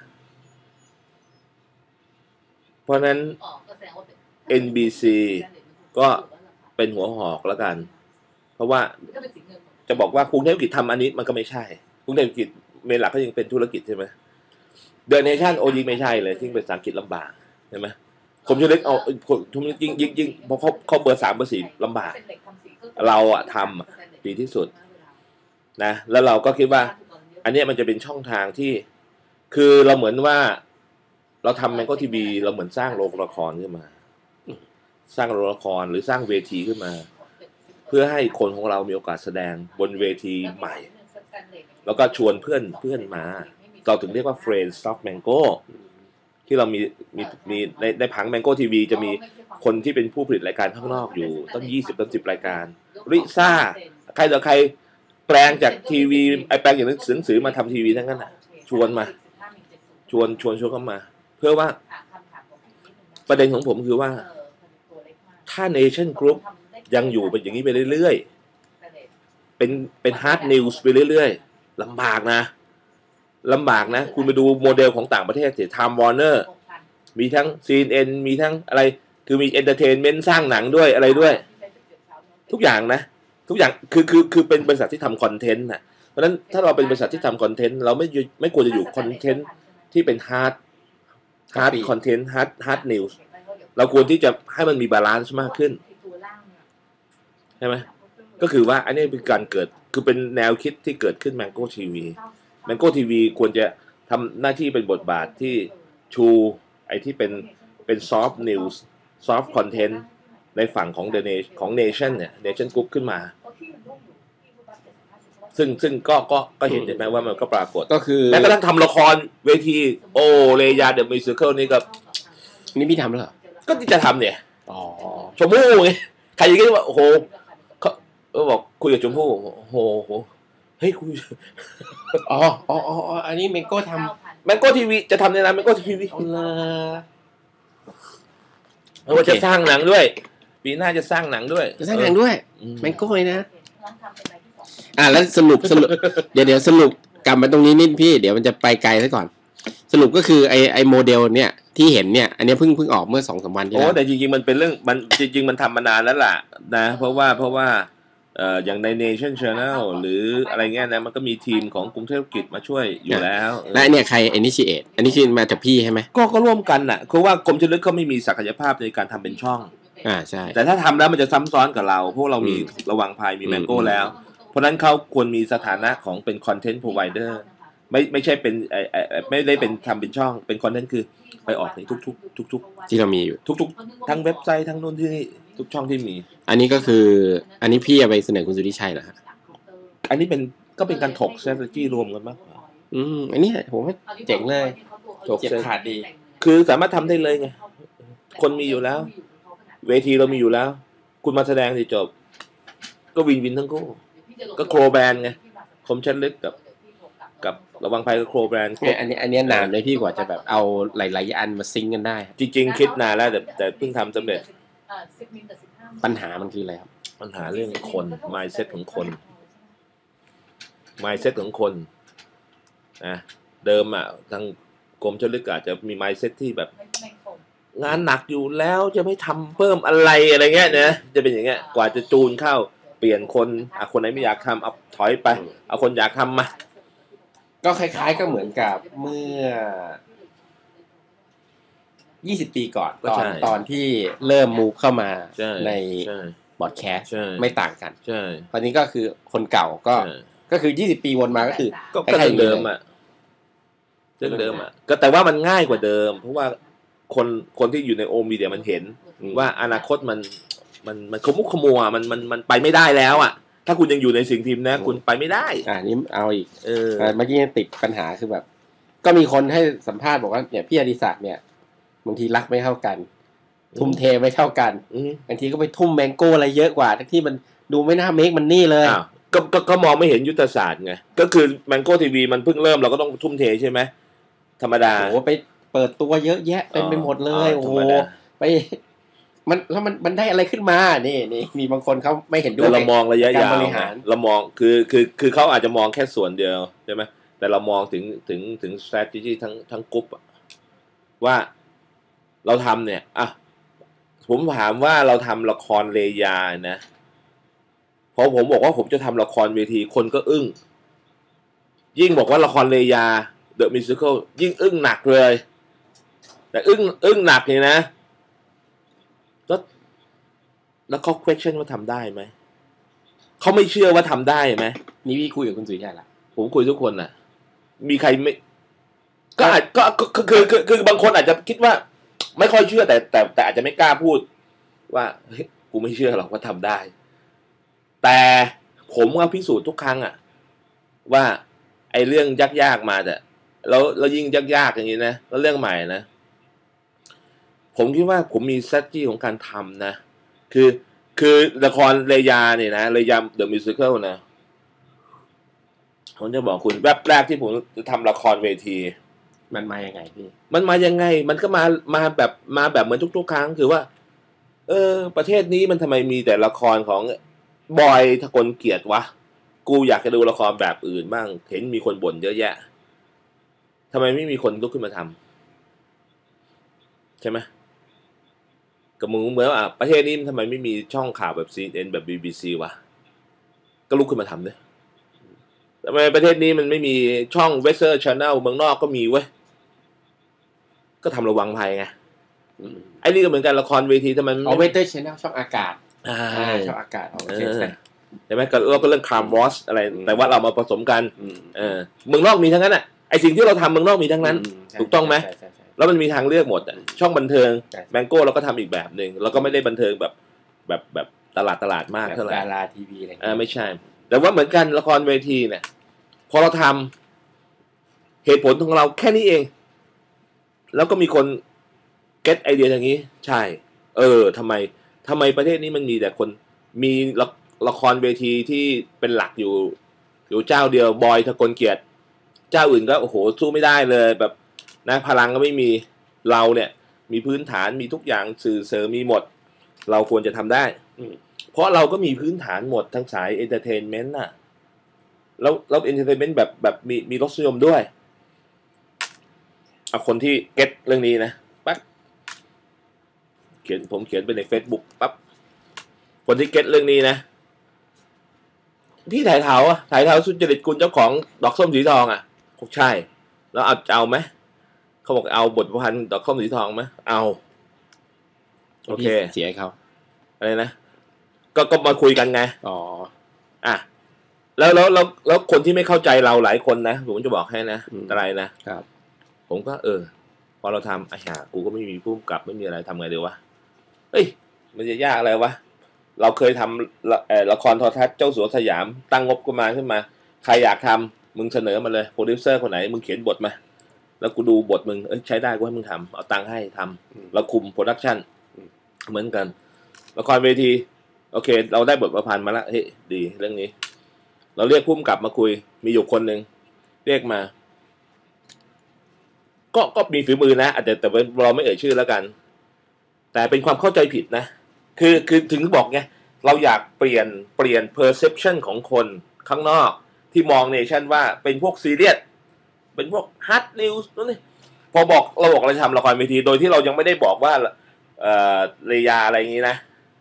S2: เพราะนั้น NBC ก็เป็นหัวหอกแล้วกันเพราะว่าจะบอกว่ากรุงเทพกิจทำอันนี้มันก็ไม่ใช่กรุงเทพกิจเมนหลักก็ยังเป็นธุรกิจใช่ไหม The Nation โอ้ยิ่งไม่ใช่เลยที่เป็นภาษาอังกฤษลำบากใช่ไหมผมจะเล็กเอาผมยิงเพราะเขาเบอร์ 3 เบอร์ 4ลำบากเราอะทำดีที่สุดนะแล้วเราก็คิดว่าอันนี้มันจะเป็นช่องทางที่คือเราเหมือนว่าเราทำMango TVเราเหมือนสร้างโรงละครขึ้นมาสร้างโรงละครหรือสร้างเวทีขึ้นมาเพื่อให้คนของเรามีโอกาสแสดงบนเวทีใหม่แล้วก็ชวนเพื่อนมาเราถึงเรียกว่า Friends of Mango ที่เรามีในผัง Mango TV จะมีคนที่เป็นผู้ผลิตรายการข้างนอกอยู่ตั้ง20-10 รายการริซ่าใครต่อใครแปลงจากทีวีไอแปลงอย่างหนังสือมาทำทีวีทั้งนั้นน่ะชวนเข้ามาเพื่อว่าประเด็นของผมคือว่าถ้า Nation Group ยังอยู่เป็นอย่างนี้ไปเรื่อยๆเป็น hard news ไปเรื่อยๆลำบากนะคุณไปดูโมเดลของต่างประเทศสิ Time Warner มีทั้ง CNN มีทั้งอะไรคือมี entertainment สร้างหนังด้วยอะไรด้วยทุกอย่างนะทุกอย่างคือเป็นบริษัทที่ทำคอนเทนต์นะเพราะฉะนั้นถ้าเราเป็นบริษัทที่ทำคอนเทนต์เราไม่ควรจะอยู่คอนเทนต์ที่เป็น hard content hard news เราควรที่จะให้มันมีบาลานซ์มากขึ้นใช่ไหมก็คือว่าอันนี้เป็นการเกิดคือเป็นแนวคิดที่เกิดขึ้น Mango TV ควรจะทำหน้าที่เป็นบทบาทที่ชูไอ้ที่เป็น soft news soft content ในฝั่งของ The Nation ของ Nation เนี่ย Nation Group ขึ้นมาซึ่งก็เห็นใช่ไหมว่ามันก็ปรากฏ
S1: ก็คือ
S2: แม้กระทั่งทำละครเวทีโอเลยาเดอะมิวสิคัลนี่ก็
S1: นี่พี่ทำแล้วเหรอ
S2: ก็ที่จะทำเนี่ยชมพู่ไงใครจะคิดว่าโอ้โหเขาบอกคุยกับชมพู่โอ้โหเฮ้ยคุย
S1: อันนี้แมงโก้ท
S2: ำMango TVจะทำในร้านMango TVเราจะสร้างหนังด้วยปีหน้าจะสร้างหนังด้วย
S1: แมงโก้เลยนะแล้วสรุปเดี๋ยวสรุปกลับมาตรงนี้นิดพี่เดี๋ยวมันจะไปไกลซะก่อนสรุปก็คือไอโมเดลเนี่ยที่เห็นเนี่ยอันนี้เพิ่งออกเมื่อ 2-3 วันที่แล้ว
S2: แต่จริงๆมันเป็นเรื่องมันจริงๆมันทำมานานแล้วล่ะนะเพราะว่าอย่างใน Nation Channel หรืออะไรเงี้ยนะมันก็มีทีมของกรุงเทพกิจมาช่วยอยู่แล้ว
S1: และเนี่ยใคร initiate มาจากพี่ใช่ไหม
S2: ก็ร่วมกันน่ะคือว่ากรมชลประทานเขาไม่มีศักยภาพในการทำเป็นช่อง
S1: ใช่
S2: แต่ถ้าทำแล้วมันจะซ้ำซ้อนกับเราพวกเรามีระวังภัยมี Mango แล้วเพราะนั้นเขาควรมีสถานะของเป็น content provider ไม่ใช่เป็นไม่ได้เป็นทำเป็นช่องเป็น content คือไปออกในทุก
S1: ที่เรามีอยู่
S2: ทุกทั้งเว็บไซต์ทั้งนู่นที่นี่ทุกช่องที่มี
S1: อันนี้ก็คืออันนี้พี่เอาไปเสนอคุณสุริชัยเหรอฮะ
S2: อันนี้ก็เป็นการถก strategy รวมกันมากกว่า
S1: อันนี้ผมว่าเจ๋งเลยถกขาดดี
S2: คือสามารถทำได้เลยไงคนมีอยู่แล้วเวทีเรามีอยู่แล้วคุณมาแสดงสิจบก็วินทั้งคู่ก็โครแบรนด์ไงคมชัดลึกกับระวังภัยกับโครแบรนด์
S1: อันนี้นานเลยพี่กว่าจะแบบเอาหลายๆอันมาซิงกันได้
S2: จริงๆคิดนานแล้วแต่เพิ่งทำสำเร็จ
S1: ปัญหามันคืออะไรครับ
S2: ปัญหาเรื่องคน mindset ของคน mindset ของคนนะเดิมอ่ะทางกรมชลประทานอาจจะมี mindset ที่แบบงานหนักอยู่แล้วจะไม่ทำเพิ่มอะไรเงี้ยนะจะเป็นอย่างเงี้ยกว่าจะจูนเข้าเปลี่ยนคนคนไหนไม่อยากทำเอาถอยไปเอาคนอยากทำมา
S1: ก็คล้ายๆก็เหมือนกับเมื่อ20 ปีก่อนตอนที่เริ่มมูฟเข้ามาในบอดแคสต์ไม่ต่างกันตอนนี้ก็คือคนเก่าก็คือ20 ปีวนมาก็คือ
S2: ก็เดิมอ่ะเรื่องเดิมอ่ะก็แต่ว่ามันง่ายกว่าเดิมเพราะว่าคนที่อยู่ในโอมีเดียมันเห็นว่าอนาคตมันขมุกขมัวมันไปไม่ได้แล้วอ่ะถ้าคุณยังอยู่ในสิ่งพิมพ์นะคุณไปไม่ได้
S1: นี่เอาอีกเมื่อกี้ติดปัญหาคือแบบก็มีคนให้สัมภาษณ์บอกว่าเนี่ยพี่อดิศักดิ์เนี่ยบางทีรักไม่เท่ากันทุ่มเทไม่เท่ากันบางทีก็ไปทุ่มแมงโก้อะไรเยอะกว่าทั้งที่มันดูไม่น่าเมคมันนี่เลย
S2: ก็มองไม่เห็นยุทธศาสตร์ไงก็คือแมงโก้ทีวีมันเพิ่งเริ่มเราก็ต้องทุ่มเทใช่ไหมธรรมดา
S1: โอ้ไปเปิดตัวเยอะแยะเต็มไปหมดเลยโอ้โหไปมันได้อะไรขึ้นมานี่มีบางคนเขาไม่เห็นด้วย
S2: เรามองระยะยาวเรามองคือเขาอาจจะมองแค่ส่วนเดียวใช่ไหมแต่เรามองถึง strategy ทั้งกรุ๊ปว่าเราทำเนี่ยผมถามว่าเราทำละครเลยานะพอผมบอกว่าผมจะทำละครเวทีคนก็อึ้งยิ่งบอกว่าละครเลยา The Musical ยิ่งอึ้งหนักเลยแต่อึ้งหนักเลยนะแล้วเขา question ว่าทำได้ไหมเขาไม่เชื่อว่าทำได้ไหม
S1: นี่พี่คุยกับคุณสุริยะละ
S2: ผมคุยทุกคนน่ะมีใครไม่ก็อาจก็คือบางคนอาจจะคิดว่าไม่ค่อยเชื่อแต่อาจจะไม่กล้าพูดว่าเฮ้ยกูไม่เชื่อหรอกว่าทำได้แต่ผมก็พิสูจน์ทุกครั้งว่าไอ้เรื่องยากๆมาแต่แล้วยิ่งยากๆอย่างนี้นะแล้วเรื่องใหม่นะผมคิดว่าผมมี strategy ของการทำนะคือละครเลยาเนี่ยนะเลยา The Musical นะผมจะบอกคุณแวบแรกที่ผมจะทำละครเวที
S1: มันมายังไงพี่
S2: มันมายังไงมันก็มาแบบเหมือนทุกๆครั้งคือว่าประเทศนี้มันทำไมมีแต่ละครของบอยทกลเกียรติวะกูอยากจะดูละครแบบอื่นบ้างเห็นมีคนบ่นเยอะแยะทำไมไม่มีคนลุกขึ้นมาทำใช่ไหมกับมึงเหมือนว่าประเทศนี้ทำไมไม่มีช่องข่าวแบบ CNN แบบ BBC วะก็ลุกขึ้นมาทำเลยทำไมประเทศนี้มันไม่มีช่อง Weather Channel เมืองนอกก็มีเว้ยก็ทำระวังภัยไงไอ้นี่ก็เหมือนกันละครเวทีทำไม
S1: Weather Channel ช่องอากาศช่องอากาศ
S2: ใช่ไหมก็เรื่อง Crime Watch อะไรแต่ว่าเรามาผสมกันเมืองนอกมีทั้งนั้นไอ้สิ่งที่เราทำเมืองนอกมีทั้งนั้นถูกต้องไหมแล้วมันมีทางเลือกหมดช่องบันเทิงแมงโก้เราก็ทำอีกแบบหนึ่งเราก็ไม่ได้บันเทิงแบบตลาดมากเท่าไหร่
S1: ดาราทีวีอะไร
S2: ไม่ใช่แต่ว่าเหมือนกันละครเวทีเนี่ยพอเราทำเหตุผลของเราแค่นี้เองแล้วก็มีคนเก็ตไอเดียอย่างนี้ใช่ทำไมประเทศนี้มันมีแต่คนมีละครเวทีที่เป็นหลักอยู่เจ้าเดียวบอยทกลเกียรติเจ้าอื่นก็โอ้โหสู้ไม่ได้เลยแบบนะพลังก็ไม่มีเราเนี่ยมีพื้นฐานมีทุกอย่างสื่อเสริมมีหมดเราควรจะทำได้เพราะเราก็มีพื้นฐานหมดทั้งสายเอนเตอร์เทนเมนต์น่ะแล้วเอนเตอร์เทนเมนต์แบบมีรสนิยมด้วยเอาคนที่เก็ตเรื่องนี้นะปั๊บผมเขียนไปใน Facebook ปั๊บคนที่เก็ตเรื่องนี้นะพี่ถ่ายเท้าสุจริตกุลเจ้าของดอกส้มสีทองใช่แล้วเอาไหมเขาบอกเอาบทประพันธ์ดอกส้มสีทองไหมเอาโอเค
S1: เสียเขา
S2: อะไรนะก็มาคุยกันไงแล้วคนที่ไม่เข้าใจเราหลายคนนะผมจะบอกให้นะอะไรนะครับผมก็พอเราทำกูก็ไม่มีผู้กำกับไม่มีอะไรทำไงเดี๋ยววะเฮ้ยมันจะยากอะไรวะเราเคยทำละครโทรทัศน์เจ้าสัวสยามตั้งงบขึ้นมาใครอยากทำมึงเสนอมาเลยโปรดิวเซอร์คนไหนมึงเขียนบทมาแล้วกูดูบทมึงใช้ได้กูให้มึงทำเอาตังค์ให้ทำเราคุมโปรดักชั่นเหมือนกันละครเวทีโอเคเราได้บทประพันธ์มาแล้วเฮ้ยดีเรื่องนี้เราเรียกผู้กำกับมาคุยมีอยู่คนหนึ่งเรียกมาก็มีฝีมือนะแต่เราไม่เอ่ยชื่อแล้วกันแต่เป็นความเข้าใจผิดนะคือถึงบอกไงเราอยากเปลี่ยน perception ของคนข้างนอกที่มองเนชั่นว่าเป็นพวกซีเรียสเป็นพวก hard news นั่นนี่พอบอกเราบอกเราทำละครเวทีโดยที่เรายังไม่ได้บอกว่าเลยาอะไรอย่างนี้นะ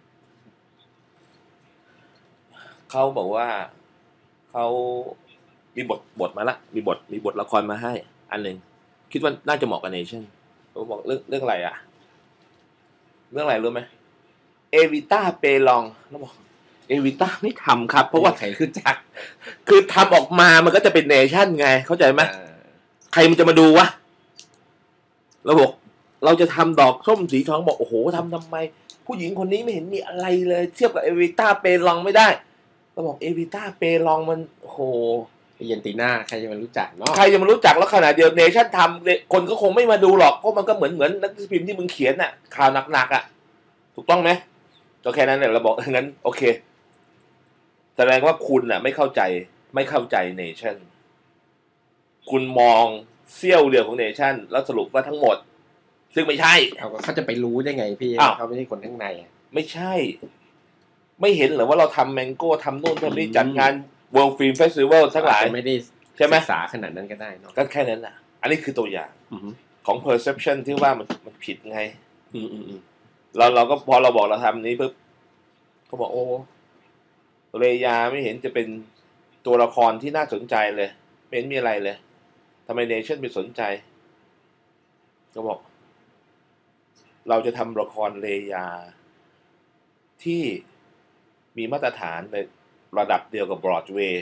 S2: เขาบอกว่าเขามีบทมาละมีบทละครมาให้อันหนึ่งคิดว่าน่าจะเหมาะกับเนชั่นเขาบอกเรื่องอะไรอะเรื่องอะไรรู้ไหมเอวิต้าเปลองแล้วบอกเอวิต้าไม่ทำครับเพราะว่า
S1: ใครขึ้นจัก
S2: คือทำออกมามันก็จะเป็นเนชั่นไงเข้าใจไหมใครมันจะมาดูวะเราบอกเราจะทำดอกส้มสีทองบอกโอ้โหทำไมผู้หญิงคนนี้ไม่เห็นมีอะไรเลยเทียบกับเอวิต้าเปลองไม่ได้เราบอกเอวิต้าเปลองมันโอ้โห
S1: เยนติน่าใครจะมารู้จักเนาะ
S2: ใครจะมารู้จักแล้วขนาดเดียวเนชั่นทำคนก็คงไม่มาดูหรอกเพราะมันก็เหมือนนักพิมพ์ที่มึงเขียนน่ะข่าวหนักๆอ่ะถูกต้องไหมก็แค่นั้นเนี่ยเราบอกงั้นโอเคแสดงว่าคุณน่ะไม่เข้าใจเนชั่นคุณมองเสี้ยวเดียวของเนชั่นแล้วสรุปว่าทั้งหมดซึ่งไม่ใช่
S1: เขาจะไปรู้ได้ไงพี่เขาไม่ใช่คนข้างใน
S2: ไม่ใช่ไม่เห็นเหรอว่าเราทำแมงโก้ทำนู่นทำนี่จัดงาน World Film Festival ทั้งหลาย
S1: ไม่ได้
S2: ใช่ไหม
S1: ศึกษาขนาดนั้นก็ได้เนาะ
S2: ก็แค่นั้นน่ะอันนี้คือตัวอย่างของ perception ที่ว่ามันผิดไงเราก็พอเราบอกเราทำนี้ปุ๊บเขาบอกโอ้เลยาไม่เห็นจะเป็นตัวละครที่น่าสนใจเลยไม่เห็นมีอะไรเลยทำไมเนชั่นไปสนใจก็บอกเราจะทำละครเลยาที่มีมาตรฐานในระดับเดียวกับบรอดเวย์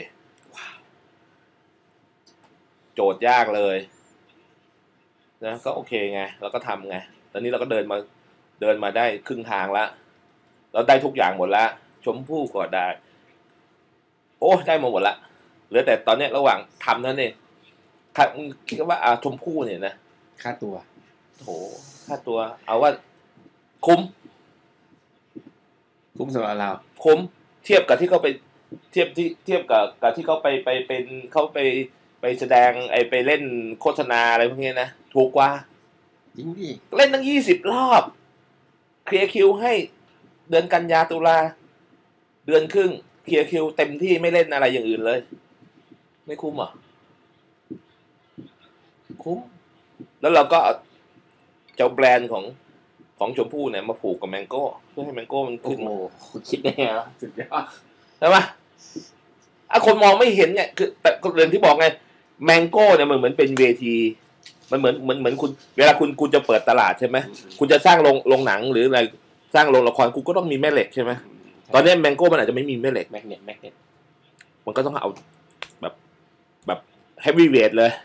S2: โจทย์ยากเลยนะก็โอเคไงเราก็ทำไงตอนนี้เราก็เดินมาได้ครึ่งทางแล้วเราได้ทุกอย่างหมดแล้วชมพู่ก็ได้โอ้ได้หมดละเหลือแต่ตอนนี้ระหว่างทำนั่นเองคิดว่าชมพู่เนี่ยนะ
S1: ค่าตัว
S2: โถค่าตัวเอาว่าคุ้ม
S1: สำหรับเรา
S2: คุ้มเทียบกับที่เขาไปเทียบกับที่เขาไปเป็นเขาไปแสดงไปเล่นโฆษณาอะไรพวกนี้นะถูกกว่า
S1: จริงดิ
S2: เล่นตั้ง20 รอบเคลียร์คิวให้เดือนกันยาตุลาเดือนครึ่งเคลียร์คิวเต็มที่ไม่เล่นอะไรอย่างอื่นเลยไม่คุ้มเหรอคุ้มแล้วเราก็เจ้าแบรนด์ของชมพู่เนี่ยมาผูกกับแมงโก้เพื่อให้แมงโก้มันขึ้น
S1: คุณคิดได้ไงวะสุดยอด
S2: ใช่ไหมคนมองไม่เห็นเนี่ยคือแต่เรื่องที่บอกไงแมงโก้เนี่ยมันเหมือนเป็นเวทีมันเหมือนคุณเวลาคุณจะเปิดตลาดใช่ไหมคุณจะสร้างโรงหนังหรืออะไรสร้างโรงละครคุณก็ต้องมีแม่เหล็กใช่ไหมตอนนี้แมงโก้มันอาจจะไม่มีแม่เหล็ก
S1: แมกเนต
S2: มันก็ต้องเอาแบบเฮฟวี่เวทเลย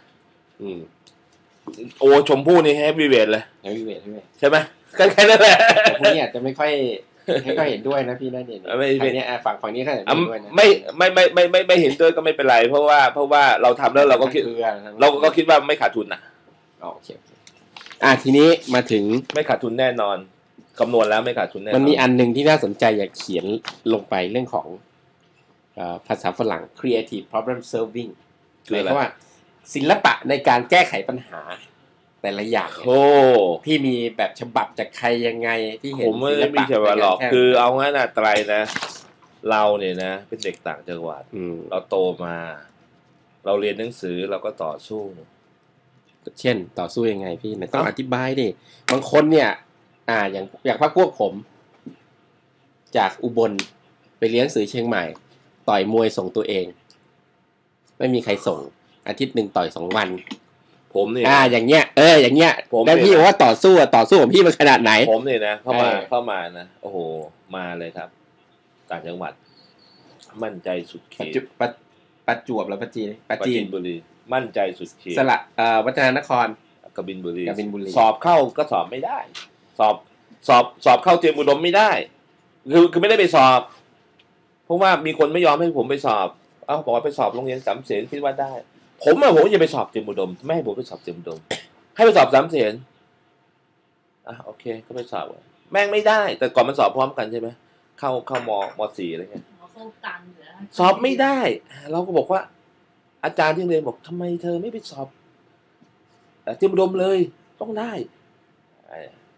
S2: โอ้ชมพู่นี่เฮฟวี่เวทเลย
S1: เฮฟวี่เวท
S2: ใช่ไหมแค่นั้นแหละ
S1: พวกนี้อาจจะไม่ค่อยเห็นด้วยนะพี่นั่นเองฝั่งนี้ฝั่งนี้เขาเห็นด้วยนะ
S2: ไม่เห็นด้วยก็ไม่เป็นไรเพราะว่าเราทำแล้วเราก็คิดว่าไม่ขาดทุนนะ
S1: โอเคทีนี้มาถึง
S2: ไม่ขาดทุนแน่นอนคำนวณแล้วไม่ขาดทุนแน่นอน
S1: มันมีอันนึงที่น่าสนใจอยากเขียนลงไปเรื่องของภาษาฝรั่ง creative problem solving หมายความว่าศิลปะในการแก้ไขปัญหาแต่ละอย่างที่มีแบบฉบับจากใครยังไงที่เห็น
S2: ผมไม่มีฉบับหรอกคือเอางั้นนะไตรนะเราเนี่ยนะเป็นเด็กต่างจังหวัดเราโตมาเราเรียนหนังสือเราก็ต่อสู้
S1: เช่นต่อสู้ยังไงพี่ต้องอธิบายดิบางคนเนี่ยอย่างพวกผมจากอุบลไปเรียนหนังสือเชียงใหม่ต่อยมวยส่งตัวเองไม่มีใครส่งอาทิตย์นึงต่อย2 วัน
S2: ผมเนี่ย
S1: อย่างเงี้ยอย่างเงี้ยแล้วพี่ว่าต่อสู้ของพี่มันขนาดไหน
S2: ผมเนี่ยนะเข้ามานะโอ้โหมาเลยครับต่างจังหวัดมั่นใจสุดขีด
S1: ประจวบแล้วปราจีน
S2: บุรีมั่นใจสุดขีด
S1: สระวัฒนคร
S2: กบินบุรีสอบเข้าก็สอบไม่ได้สอบเข้าเตรียมอุดมไม่ได้คือไม่ได้ไปสอบเพราะว่ามีคนไม่ยอมให้ผมไปสอบบอกว่าไปสอบโรงเรียนสามเสนคิดว่าได้ผมจะไปสอบเตรียมอุดมไม่ให้ผมไปสอบเตรียมอุดมให้ไปสอบสามเสนโอเคก็ไปสอบแม่งไม่ได้แต่ก่อนมันสอบพร้อมกันใช่ไหมเข้าม.4 อะไรเงี้ยสอบไม่ได้เราก็บอกว่าอาจารย์ที่เรียนบอกทำไมเธอไม่ไปสอบเตรียมอุดมเลยต้องได้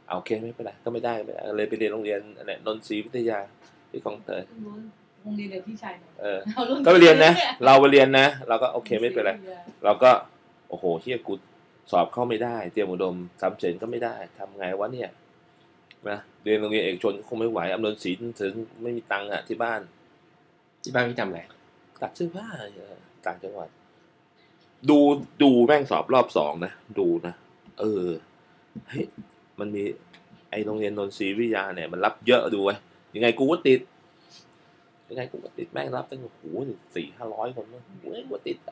S2: โอเคไม่เป็นไรก็ไม่ได้เลยไปเรียนโรงเรียนอะไรนนทรีวิทยาที่คลองเตย
S3: โรงเรียนเดียวพี่ชาย
S2: ก็ไปเรียนนะเราไปเรียนนะเราก็โอเคไม่เป็นไรเราก็โอ้โหเฮียกูสอบเข้าไม่ได้เตรียมอุดมสามเสนก็ไม่ได้ทำไงวะเนี่ยนะเรียนโรงเรียนเอกชนคงไม่ไหวอำนวยศิลป์ถึงไม่มีตังค์อ่ะที่บ้าน
S1: พี่จำอะไร
S2: ตัดเสื้อผ้าต่างจังหวัดดูแม่งสอบรอบ2นะดูนะเฮ้ยมันมีไอโรงเรียนนนทรีวิทยาเนี่ยมันรับเยอะดูไว้ยังไงกูก็ติดแม่งรับตั้งโอ้โห400-500 คนเฮ้ยกูติด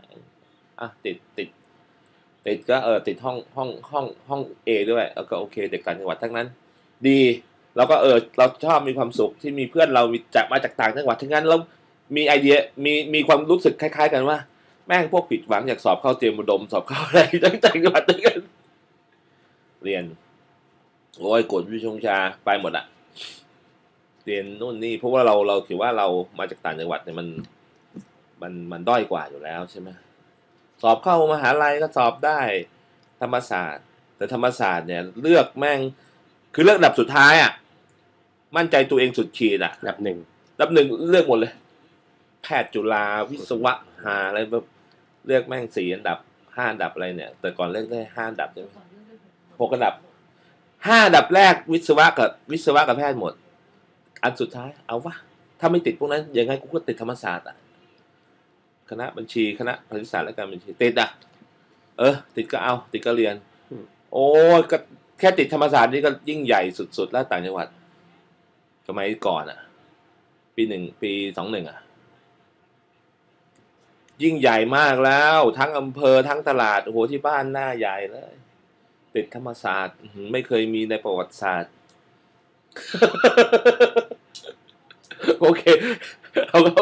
S2: ติดก็ติดห้องเอด้วยก็โอเคเด็กต่างจังหวัดทั้งนั้นดีเราก็เราชอบมีความสุขที่มีเพื่อนเรามาจากต่างจังหวัดทั้งนั้นแล้วมีไอเดียมีความรู้สึกคล้ายๆกันว่าแม่งพวกผิดหวังจากสอบเข้าเตรียมอุดมสอบเข้าอะไรทั้งจังหวัดทั้งนั้นเรียนโอ้ยกดวิชงชาไปหมดอะเรียนนู่นนี่เพราะว่าเราคิดว่าเรามาจากต่างจังหวัดเนี่ยมันด้อยกว่าอยู่แล้วใช่ไหมสอบเข้ามหาลัยก็สอบได้ธรรมศาสตร์แต่ธรรมศาสตร์เนี่ยเลือกแม่งคือเลือกอันดับสุดท้ายอะมั่นใจตัวเองสุดขีดอะอันดับหนึ่งเลือกหมดเลยแพทย์จุฬาวิศวะหาอะไรแบบเลือกแม่ง4 อันดับ5 อันดับอะไรเนี่ยแต่ก่อนเลือกได้5 อันดับใช่ไหม6 อันดับ5 อันดับแรกวิศวะกับแพทย์หมดอันสุดท้ายเอาวะถ้าไม่ติดพวกนั้นยังไงกูก็ติดธรรมศาสตร์อ่ะคณะบัญชีคณะแพทยศาสตร์และการบัญชีติดอ่ะติดก็เอาติดก็เรียนโอ้ก็แค่ติดธรรมศาสตร์นี่ก็ยิ่งใหญ่สุดๆแล้วต่างจังหวัดสมัยก่อนอ่ะปี21อ่ะยิ่งใหญ่มากแล้วทั้งอำเภอทั้งตลาดโอ้โหที่บ้านหน้าใหญ่เลยติดธรรมศาสตร์ไม่เคยมีในประวัติศาสตร์โอเคเราก็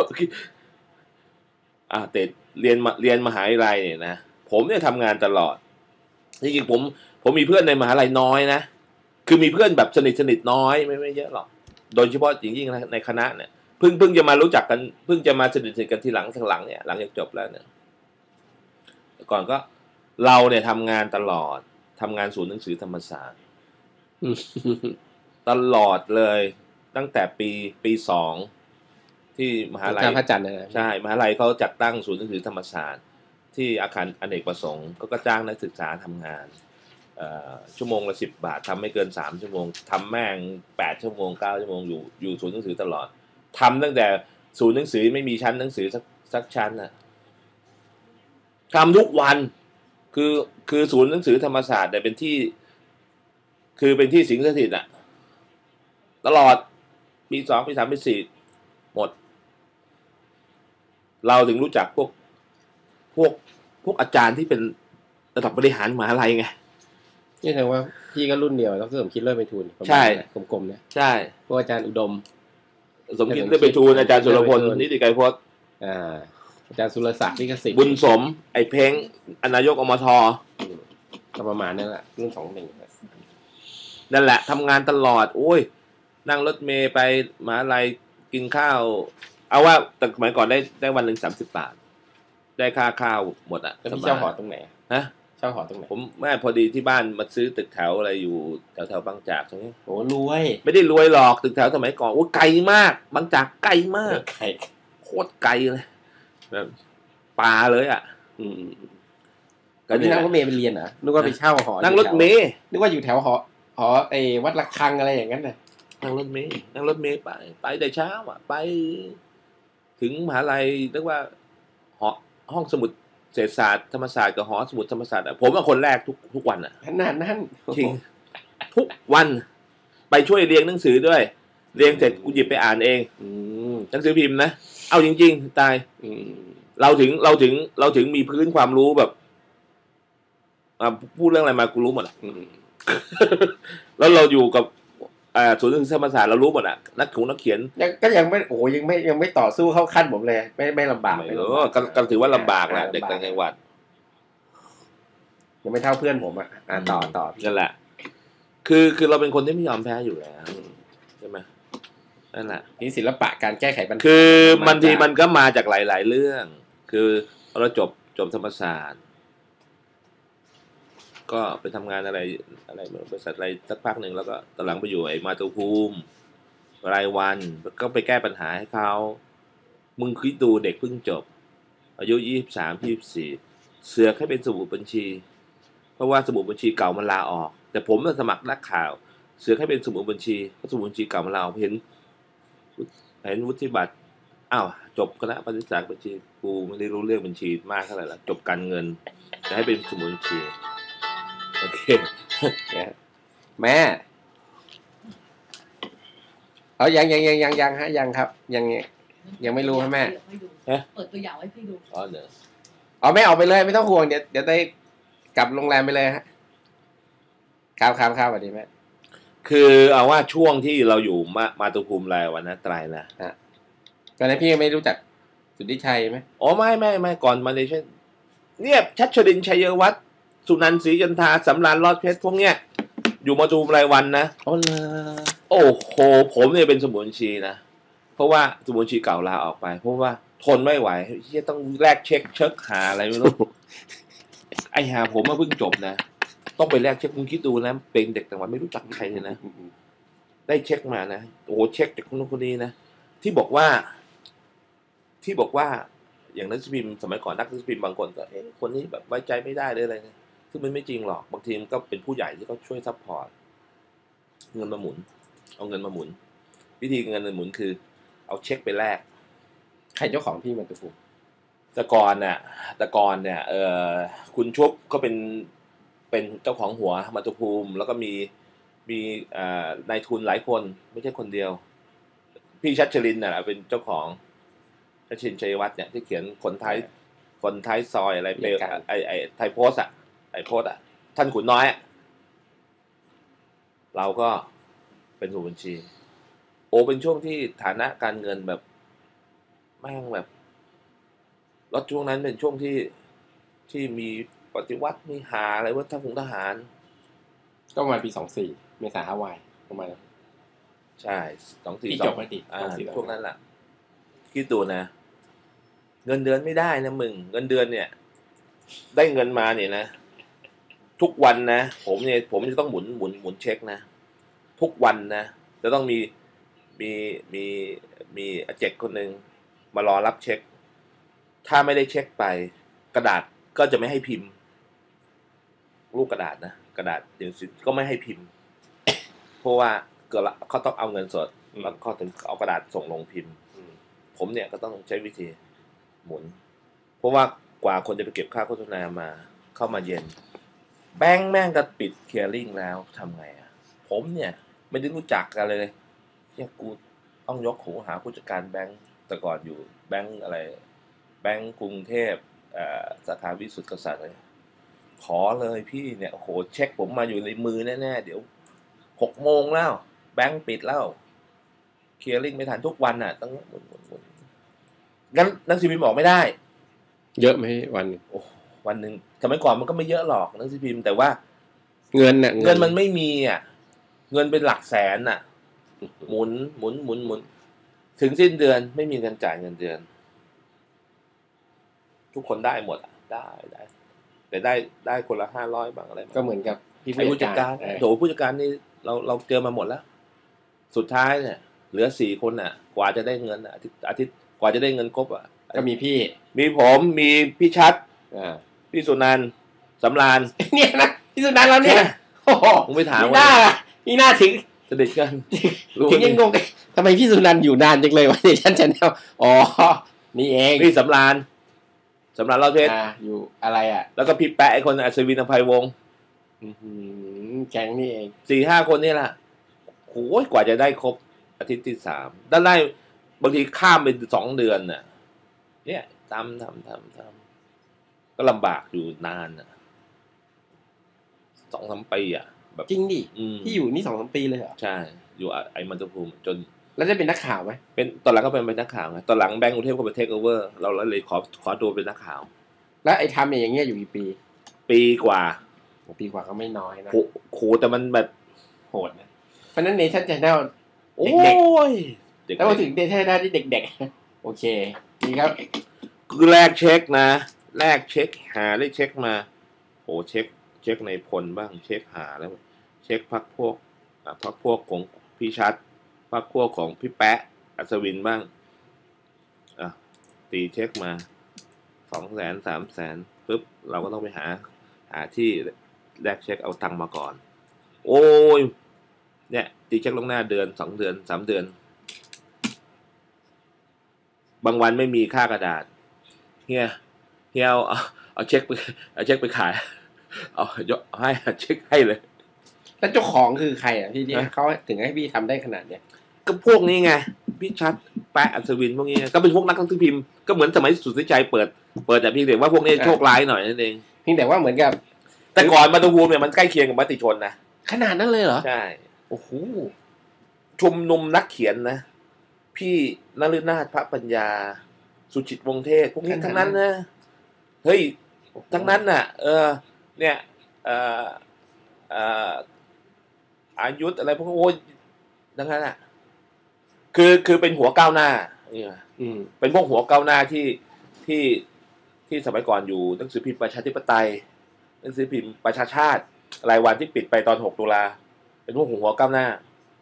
S2: ติดเรียนมหาวิทยาลัยเนี่ยนะผมเนี่ยทำงานตลอดจริงๆผมมีเพื่อนในมหาลัยน้อยนะคือมีเพื่อนแบบสนิทน้อยไม่เยอะหรอกโดยเฉพาะจริงๆในคณะเนี่ยเพิ่งจะมารู้จักกันเพิ่งจะมาสนิทกันทีหลังเนี่ยหลังจากจบแล้วเนี่ยก่อนก็เราเนี่ยทำงานตลอดทำงานศูนย์หนังสือธรรมศาสตร์ตลอดเลยตั้งแต่ปี2ที่มหาลัย
S1: พระจันทร์นะ
S2: ใช่มหาลัยเขาจัดตั้งศูนย์หนังสือธรรมศาสตร์ที่อาคารอเนกประสงค์ก็จ้างนักศึกษาทำงานชั่วโมงละ10 บาททำไม่เกิน3 ชั่วโมงทำแม่ง8 ชั่วโมง9 ชั่วโมงอยู่ศูนย์หนังสือตลอดทำตั้งแต่ศูนย์หนังสือไม่มีชั้นหนังสือสักชั้นน่ะทำทุกวันคือศูนย์หนังสือธรรมศาสตร์เนี่ยเป็นที่สิงสถิตอ่ะตลอดปี2ปี3ปี4หมดเราถึงรู้จักพวกอาจารย์ที่เป็นระดับบริหารมหาลัยไง
S1: นี่แสดงว่าพี่ก็รุ่นเดียวดร.สมคิดเลิศไพฑูรย์
S2: ใช่
S1: กลมๆเนี่ย
S2: ใช่
S1: พวกอาจารย์อุดม
S2: สมคิดเลิศไพฑูรย์อาจารย์สุรพลนิติไกรพจน์
S1: อาจารย์สุรศักดิ์ลิขสิทธิ์
S2: บุญสมไอ้เพ้งนายกอมท.
S1: ก็ประมาณนั้นแหละรุ่น21
S2: นั่นแหละทำงานตลอดโอ้ยนั่งรถเมล์ไปมหาลัยกินข้าวเอาว่าแต่สมัยก่อนได้วันนึง30 บาทได้ค่าข้าวหมดอ่ะ
S1: แล้วพี่เช่าหอตรงไหนเช่าหอตรงไหน
S2: ผมแม่พอดีที่บ้านมาซื้อตึกแถวอะไรอยู่แถวบางจากตรงนี้
S1: โอ้รวย
S2: ไม่ได้รวยหรอกตึกแถวสมัยก่อนโอ้ไกลมากบางจากไกลมากโคตรไกลเลยแบบป่าเลยอ่ะ
S1: ก็นี่นั่งรถเมล์ไปเรียนเหรอนึกว่าไปเช่าหอ
S2: นั่งรถเมล์
S1: นึกว่าอยู่แถวหอไอ้วัดระฆังอะไรอย่างนั้นน่ะ
S2: นั่งรถเมล์ไปแต่เช้าอ่ะไปถึงมหาลัยเรียกว่าห้องสมุดเศรษฐศาสตร์ธรรมศาสตร์กับหอสมุดธรรมศาสตร์ผมเป็นคนแรกทุกวันอ่ะ
S1: ขนาดนั้น
S2: จริงทุกวันไปช่วยเรียงหนังสือด้วยเรียงเสร็จกูหยิบไปอ่านเองหนังสือพิมพ์นะเอาจริงๆตายเราถึงมีพื้นความรู้แบบพูดเรื่องอะไรมากูรู้หมดอ่ะแล้วเราอยู่กับศูนย์หนังสือธรรมศาสตร์เรารู้หมดอ่ะนักเขียน
S1: ก็ยังไม่โอ้ยังไม่ต่อสู้เข้าขั้นผมเลยไม่ลำบาก
S2: ก็ถือว่าลำบากแหละเด็กต่างจังหวัด
S1: ยังไม่เท่าเพื่อนผมอ่ะต่อ
S2: นั่นแหละคือเราเป็นคนที่ไม่ยอมแพ้อยู่แล้วใช่ไหมนั่นแหละ
S1: นี่ศิลปะการแก้ไขปัญหา
S2: คือบางทีมันก็มาจากหลายๆเรื่องคือเราจบธรรมศาสตร์ก็ไปทำงานอะไรบริษัทอะไรสักพักหนึ่งแล้วก็ตอนหลังไปอยู่ไอ้มาตุภูมิรายวันก็ไปแก้ปัญหาให้เขามึงคิดดูเด็กเพิ่งจบอายุ23-24เสือกให้เป็นสมุดบัญชีเพราะว่าสมุดบัญชีเก่ามันลาออกแต่ผมสมัครนักข่าวเสือกให้เป็นสมุดบัญชีเพราะสมุดบัญชีเก่ามันลาออกเห็นวุฒิบัตรอ้าวจบคณะบริษัทบัญชีกูไม่ได้รู้เรื่องบัญชีมากเท่าไหร่ละจบการเงินจะให้เป็นสมุดบัญชีโอเค
S1: แม่เอายังฮะยังครับยังไม่รู้ฮะแม่
S3: เปิดตัวอย่างให้พี่ดู
S2: อ๋อเดี๋ยว
S1: แม่ออกไปเลยไม่ต้องห่วงเดี๋ยวได้กลับโรงแรมไปเลยฮะครับสวัสดีแม่
S2: คือเอาว่าช่วงที่เราอยู่มาตุภูมิรายวันนะไตรนะ
S1: ตอนนั้นพี่ยังไม่รู้จักสุทธิชัยไหม
S2: อ๋อไม่ก่อนมาเลเซียเนี่ยชัชรินทร์ชัยวัฒน์สุนันท์ศรีจันทราสำราญรอดเพชรพวกเนี้ยอยู่มาตุภูมิรายวันนะ
S1: อ๋อเหรอ
S2: โอ้โหผมเนี่ยเป็นสมุนชีนะเพราะว่าสมุนชีเก่าลาออกไปเพราะว่าทนไม่ไหวที่ต้องแลกเช็คหาอะไรไม่รู้ไอ้หาผมมาเพิ่งจบนะต้องไปแลกเช็คมึงคิดดูนะเป็นเด็กต่างวัยไม่รู้จักใครเลยนะได้เช็คมานะโอ้โหเช็คจากคนนู้นคนนี้นะที่บอกว่าอย่างนักพิมพ์สมัยก่อนนักพิมพ์บางคนก็คนนี้แบบไว้ใจไม่ได้เลยอะไรเนี่ยซึ่งมันไม่จริงหรอกบางทีมันก็เป็นผู้ใหญ่ที่เขาช่วยซัพพอร์ตเงินมาหมุนเอาเงินมาหมุนวิธีเงินมาหมุนคือเอาเช็คไปแลก
S1: ใครเจ้าของพี่มันตะกู
S2: แต่ก่อนเนี่ยคุณชุบก็เป็นเจ้าของหัวมาตุภูมิแล้วก็มีนายทุนหลายคนไม่ใช่คนเดียวพี่ชัชรินน่ะเป็นเจ้าของชัชรินชัยวัฒน์เนี่ยที่เขียนคนท้ายซอยอะไรเปไอไทยโพสอ่ะท่านขุนน้อยเราก็เป็นผู้บัญชีโอเป็นช่วงที่ฐานะการเงินแบบแม่งแบบแล้วช่วงนั้นเป็นช่วงที่มีปฏิวัติมีหาอะไรว่าทหาร
S1: ก็มาปี24เมษายนฮาวายประมาณ
S2: ใช่24
S1: จบมาดิ
S2: ช่วงนั้นแหละคิดดูนะเงินเดือนไม่ได้นะมึงเงินเดือนเนี่ยได้เงินมาเนี่ยนะทุกวันนะผมจะต้องหมุนเช็คนะทุกวันนะจะต้องมีอาเจกคนหนึ่งมารอรับเช็คถ้าไม่ได้เช็คไปกระดาษก็จะไม่ให้พิมพ์ลูกกระดาษนะกระดาษอย่างสิก็ไม่ให้พิมพ์เพราะว่าเขาต้องเอาเงินสดแล้วเขาถึงเอากระดาษส่งลงพิมพ์ผมเนี่ยก็ต้องใช้วิธีหมุนเพราะว่ากว่าคนจะไปเก็บค่าโฆษณามาเข้ามาเย็นแบงค์แม่งก็ปิดเคลียร์ลิงแล้วทำไงอ่ะผมเนี่ยไม่ได้รู้จักกันเลยเนี่ยกูต้องยกหูหาผู้จัดการแบงค์แต่ก่อนอยู่แบงค์อะไรแบงค์กรุงเทพสาขาวิสุทธิกษัตริย์เลยขอเลยพี่เนี่ยโอ้โหเช็คผมมาอยู่ในมือแน่ๆเดี๋ยว6 โมงแล้วแบงค์ปิดแล้วเคลียร์ลิงไม่ทันทุกวันน่ะต้องงั้นนักสืบพิมพ์บอกไม่ได้
S1: เยอะไหมวันนึง
S2: โอ้วันนึงสมัยก่อนมันก็ไม่เยอะหรอกนักสืบพิมพ์แต่ว่า
S1: เงิน
S2: มันไม่มีอ่ะเงินเป็นหลักแสนน่ะหมุนถึงสิ้นเดือนไม่มีเงินจ่ายเงินเดือนทุกคนได้หมดได้แต่ได้คนละ500บ้างอะไร
S1: ก็เหมือนกับ
S2: ผู้จัดการโถผู้จัดการนี่เราเจอมาหมดแล้วสุดท้ายเนี่ยเหลือ4 คนน่ะกว่าจะได้เงินอาทิตย์กว่าจะได้เงินครบอ่ะ
S1: ก็มีพี่
S2: มีผมมีพี่ชัดพี่สุนันท์สำราญ
S1: เนี่ยนะพี่สุนันท์เราเนี่ยโอ้โห
S2: ผมไปถาม
S1: ว่านี่น่าถึง
S2: สนิทกัน
S1: ถึงยังงงทำไมพี่สุนันท์อยู่นานจังเลยวะเนี่ยฉันจะเอาอ๋อนี่เอง
S2: พี่สำราญเราเพชร
S1: อยู่อะไรอ่ะ
S2: แล้วก็พี่แปะไอคนอัศวินอภัยวงศ์
S1: แก๊งนี่เอง
S2: 4-5 คนนี่แหละโหกว่าจะได้ครบอาทิตย์ที่3ได้บางทีข้ามไป2 เดือนน่ะเนี่ยทำก็ลำบากอยู่นานน่ะ 2-3 ปีอ่ะ
S1: แบบจริงดิที่อยู่นี่ 2-3 ปีเลยเหรอ
S2: ใช่อยู่ไอ้มัตภูมิจน
S1: แล้วได้เป็นนักข่าวไหม
S2: เป็นตอนหลังก็เป็นนักข่าวไงตอนหลังแบงก์กรุงเทพก็ไปเทคโอเวอร์เราเลยขอตัวเป็นนักข่าว
S1: แล้วไอ้ทำอย่างเงี้ยอยู่กี่
S2: ปีกว่า
S1: ก็ไม่น้อยนะ
S2: โหแต่มันแบบ
S1: โหดนะเพราะนั้นเนชั่นแชนแนล
S2: โอ้ย
S1: แล้วพอถึงเนชั่นแนลที่เด็กๆโอเคนี่ครับ
S2: คือแลกเช็คนะแลกเช็คหาได้เช็คมาโหเช็คเช็คในพลบ้างเช็คหาแล้วเช็คพรรคพวกของพี่ชัดพรรคพวกของพี่แปะอัศวินบ้างตีเช็คมา200,000 300,000ปุ๊บเราก็ต้องไปหาที่แลกเช็คเอาตังค์มาก่อนโอ้ยเนี่ยตีเช็คลงหน้าเดือน2 เดือน3 เดือนบางวันไม่มีค่ากระดาษเฮียเอาเช็คไปขายเอาให้เช็คให้เลย
S1: แล้วเจ้าของคือใครอ่ะพี่ที่เขาถึงให้พี่ทำได้ขนาดเนี้ย
S2: ก็พวกนี้ไงพี่ชัดแปะอัศวินพวกนี้ก็เป็นพวกนักหนังสือพิมพ์ก็เหมือนสมัยสุทธิชัยเปิดแต่พี่เรียกว่าพวกนี้โชคร้ายหน่อยนั่นเอง
S1: เพียงแต่ว่าเหมือนกับ
S2: แต่ก่อนมาตูภูมิเนี่ยมันใกล้เคียงกับมติชนนะ
S1: ขนาดนั้นเลยเหรอ
S2: ใช่
S1: โอ้โห
S2: ชุมนุมนักเขียนนะพี่นฤนาถพระปัญญาสุจิตวงศ์เทศพวกนี้ทั้งนั้นนะเฮ้ยทั้งนั้นน่ะเนี่ยอายุธอะไรพวกโอ้ยทั้งนั้นอ่ะคือเป็นหัวก้าวหน้าเป็นพวกหัวก้าวหน้าที่สมัยก่อนอยู่หนังสือพิมพ์ประชาธิปไตยหนังสือพิมพ์ประชาชาติรายวันที่ปิดไปตอน6 ตุลาเป็นพวกหัวก้าวหน้า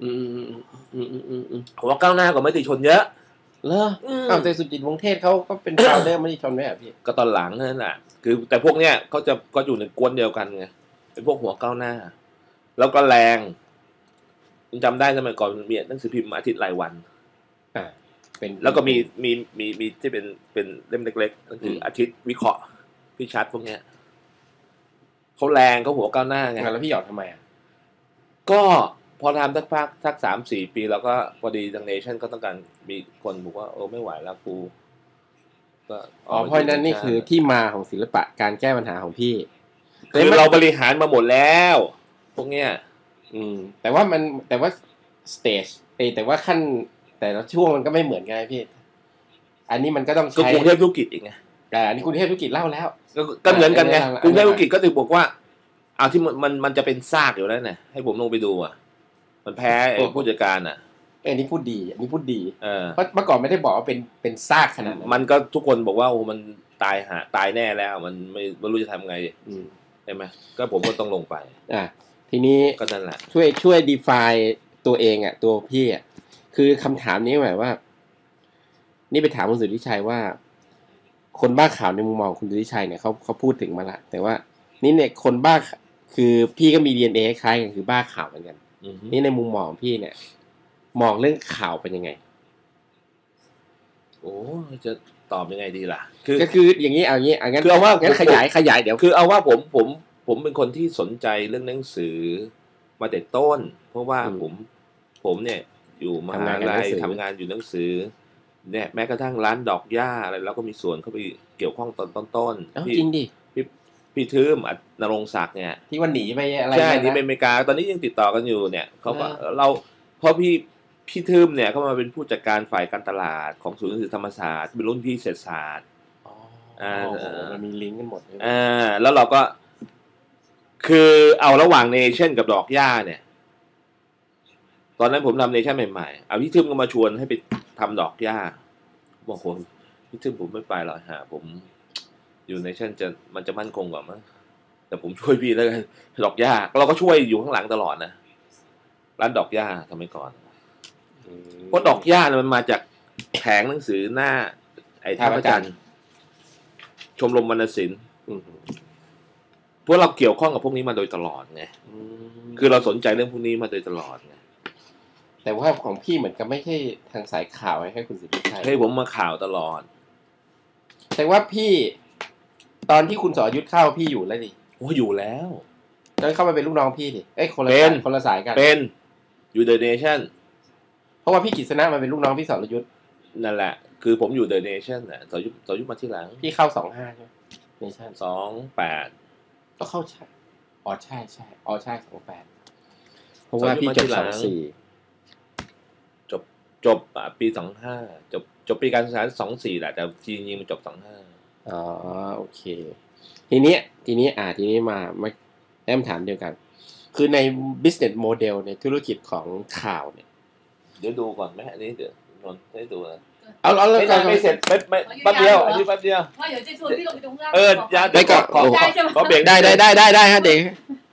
S2: หัวก้าวหน้ากว่าไม่ติชนเยอะ
S1: เหรอแต่สุจิตวงศ์เทศเขาก็เป็นฟาวเดอร์ไม่ติชนไหมอ่ะพี่
S2: ก็ตอนหลังนั่นแหละคือแต่พวกเนี้ยเขาก็อยู่ในกวนเดียวกันไงเป็นพวกหัวก้าวหน้าแล้วก็แรงจำได้สมัยก่อนมีหนังสือพิมพ์อาทิตย์รายวัน
S1: เป็น
S2: แล้วก็มีที่เป็นเล่มเล็กๆก็คืออาทิตย์วิเคราะห์พี่ชัดพวกเนี้ยเขาแรงเขาหัวก้าวหน้าไง
S1: แล้วพี่หยอดทำไมอ่ะ
S2: ก็พอทำสัก 3-4 ปีแล้วก็พอดีทางเนชั่นก็ต้องการมีคนบอกว่าไม่ไหวแล้วกู
S1: ก็เพราะนั้นนี่คือที่มาของศิลปะการแก้ปัญหาของพี่
S2: คือเราบริหารมาหมดแล้วพวกเนี้ย
S1: แต่ว่าสเตจแต่ว่าขั้นแต่ละช่วงมันก็ไม่เหมือนกันพี่อันนี้มันก็ต้องใช้
S2: กรุงเทพธุรกิจอีกไง
S1: แต่อันนี้กรุงเทพธุรกิจเล่าแล้ว
S2: ก็เหมือนกันไงกรุงเทพธุรกิจก็ถึงบอกว่าเอาที่มันจะเป็นซากอยู่แล้วเนี่ยให้ผมลงไปดูอ่ะมันแพ้ผู้จัดการอ่ะ
S1: อันนี้พูดดีเพราะเมื่อก่อนไม่ได้บอกว่าเป็นซากขนาดนั้น
S2: มันก็ทุกคนบอกว่าโอ้มันตายแน่แล้วมันไม่รู้จะทำไงใช่ไหมก็ผมก็ต้องลงไป
S1: ทีนี้
S2: ก็นั่นแหละ
S1: ช่วย define ตัวเองอ่ะตัวพี่อ่ะคือคำถามนี้หมายว่านี่ไปถามคุณสุทธิชัยว่าคนบ้าข่าวในมุมมองคุณสุทธิชัยเนี่ยเขาพูดถึงมาละแต่ว่านี่เนี่ยคนบ้าคือพี่ก็มี DNA คล้ายกันคือบ้าข่าวเหมือนกันนี่ในมุมมองพี่เนี่ยมองเรื่องข่าวเป็นยังไง
S2: โอ้จะตอบยังไงดีล่ะ
S1: ก็คืออย่างนี้เอางี้งั้น
S2: คือเอาว่า
S1: งั้นขยายเดี๋ยว
S2: คือเอาว่าผมเป็นคนที่สนใจเรื่องหนังสือมาแต่ต้นเพราะว่าผมเนี่ยอยู่มหาลัยทำงานอยู่หนังสือเนี่ยแม้กระทั่งร้านดอกหญ้าอะไรเราก็มีส่วนเข้าไปเกี่ยวข้องตอนต้น
S1: จริงดิ
S2: พี่ทึมนรงค์ศักดิ์เนี่ย
S1: ที่วันหนีไปอะไร
S2: ใช่หนีไปอเมริกาตอนนี้ยังติดต่อกันอยู่เนี่ยเขาก็เพราะพี่ทึมเนี่ยเขามาเป็นผู้จัดการฝ่ายการตลาดของศูนย์หนังสือธรรมศาสตร์เป็นรุ่นพี่เศรษฐศาสตร์
S1: มันมีลิงก์กันหมด
S2: แล้วเราก็คือเอาระหว่างเนชั่นกับดอกหญ้าเนี่ยตอนนั้นผมทำเนชั่นใหม่ๆเอาพี่ทึมก็มาชวนให้ไปทำดอกหญ้าบอกคนพี่ทึมผมไม่ไปหรอกผมอยู่เนชั่นมันจะมั่นคงกว่ามั้งแต่ผมช่วยพี่แล้วกันดอกหญ้าเราก็ช่วยอยู่ข้างหลังตลอดนะร้านดอกหญ้าทำไมก่อนเพราะดอกหญ้ามันมาจากแผงหนังสือหน้าท่าพระจันทร์ชมรมวรรณศิลป์เพราะเราเกี่ยวข้องกับพวกนี้มาโดยตลอดไงคือเราสนใจเรื่องพวกนี้มาโดยตลอดไง
S1: แต่ว่าของพี่เหมือนกับไม่ใช่ทางสายข่าวให้คุณสุทธิชัย
S2: ให้ผมมาข่าวตลอด
S1: แต่ว่าพี่ตอนที่คุณสรยุทธเข้าพี่อยู่แล้วดิ
S2: โอ้อยู่แล้ว
S1: แล้วเข้ามาเป็นลูกน้องพี่ดิคนละสายกัน
S2: เป็นอยู่เดอะเนชั่น
S1: เพราะว่าพี่กฤษณะมาเป็นลูกน้องพี่สรยุทธ
S2: นั่นแหละคือผมอยู่เดอะเนชั่นน่ะสรยุทธมาที่หลัง
S1: พี่เข้า25ใช่มั้ยเนชั่น
S2: 28
S1: ก็เข้าใช่ใช่ใช่28เพราะว่าพี่จบ
S2: 24จบปี25จบปีการศึกษา24แหละแต่จริงๆมันจบ25
S1: โอเคทีนี้มาแอมถามเดียวกันคือใน business model ในธุรกิจของข่าวเนี่ย
S2: เดี๋ยวดูก่อนไหมอันนี้เดี๋ยวนนท์ให้ดูนะ
S3: ก
S1: เอาแล้ว
S2: ไม่เสร็จไม่แป๊บเดียวอันนี้แป๊บเดียว
S3: ว่าเดี๋ยวจะชวนพี่ลงไปตรงล่าง
S2: อย่า
S1: ไม่ก็
S2: ขอเบรก
S1: ได้ฮะเด็ก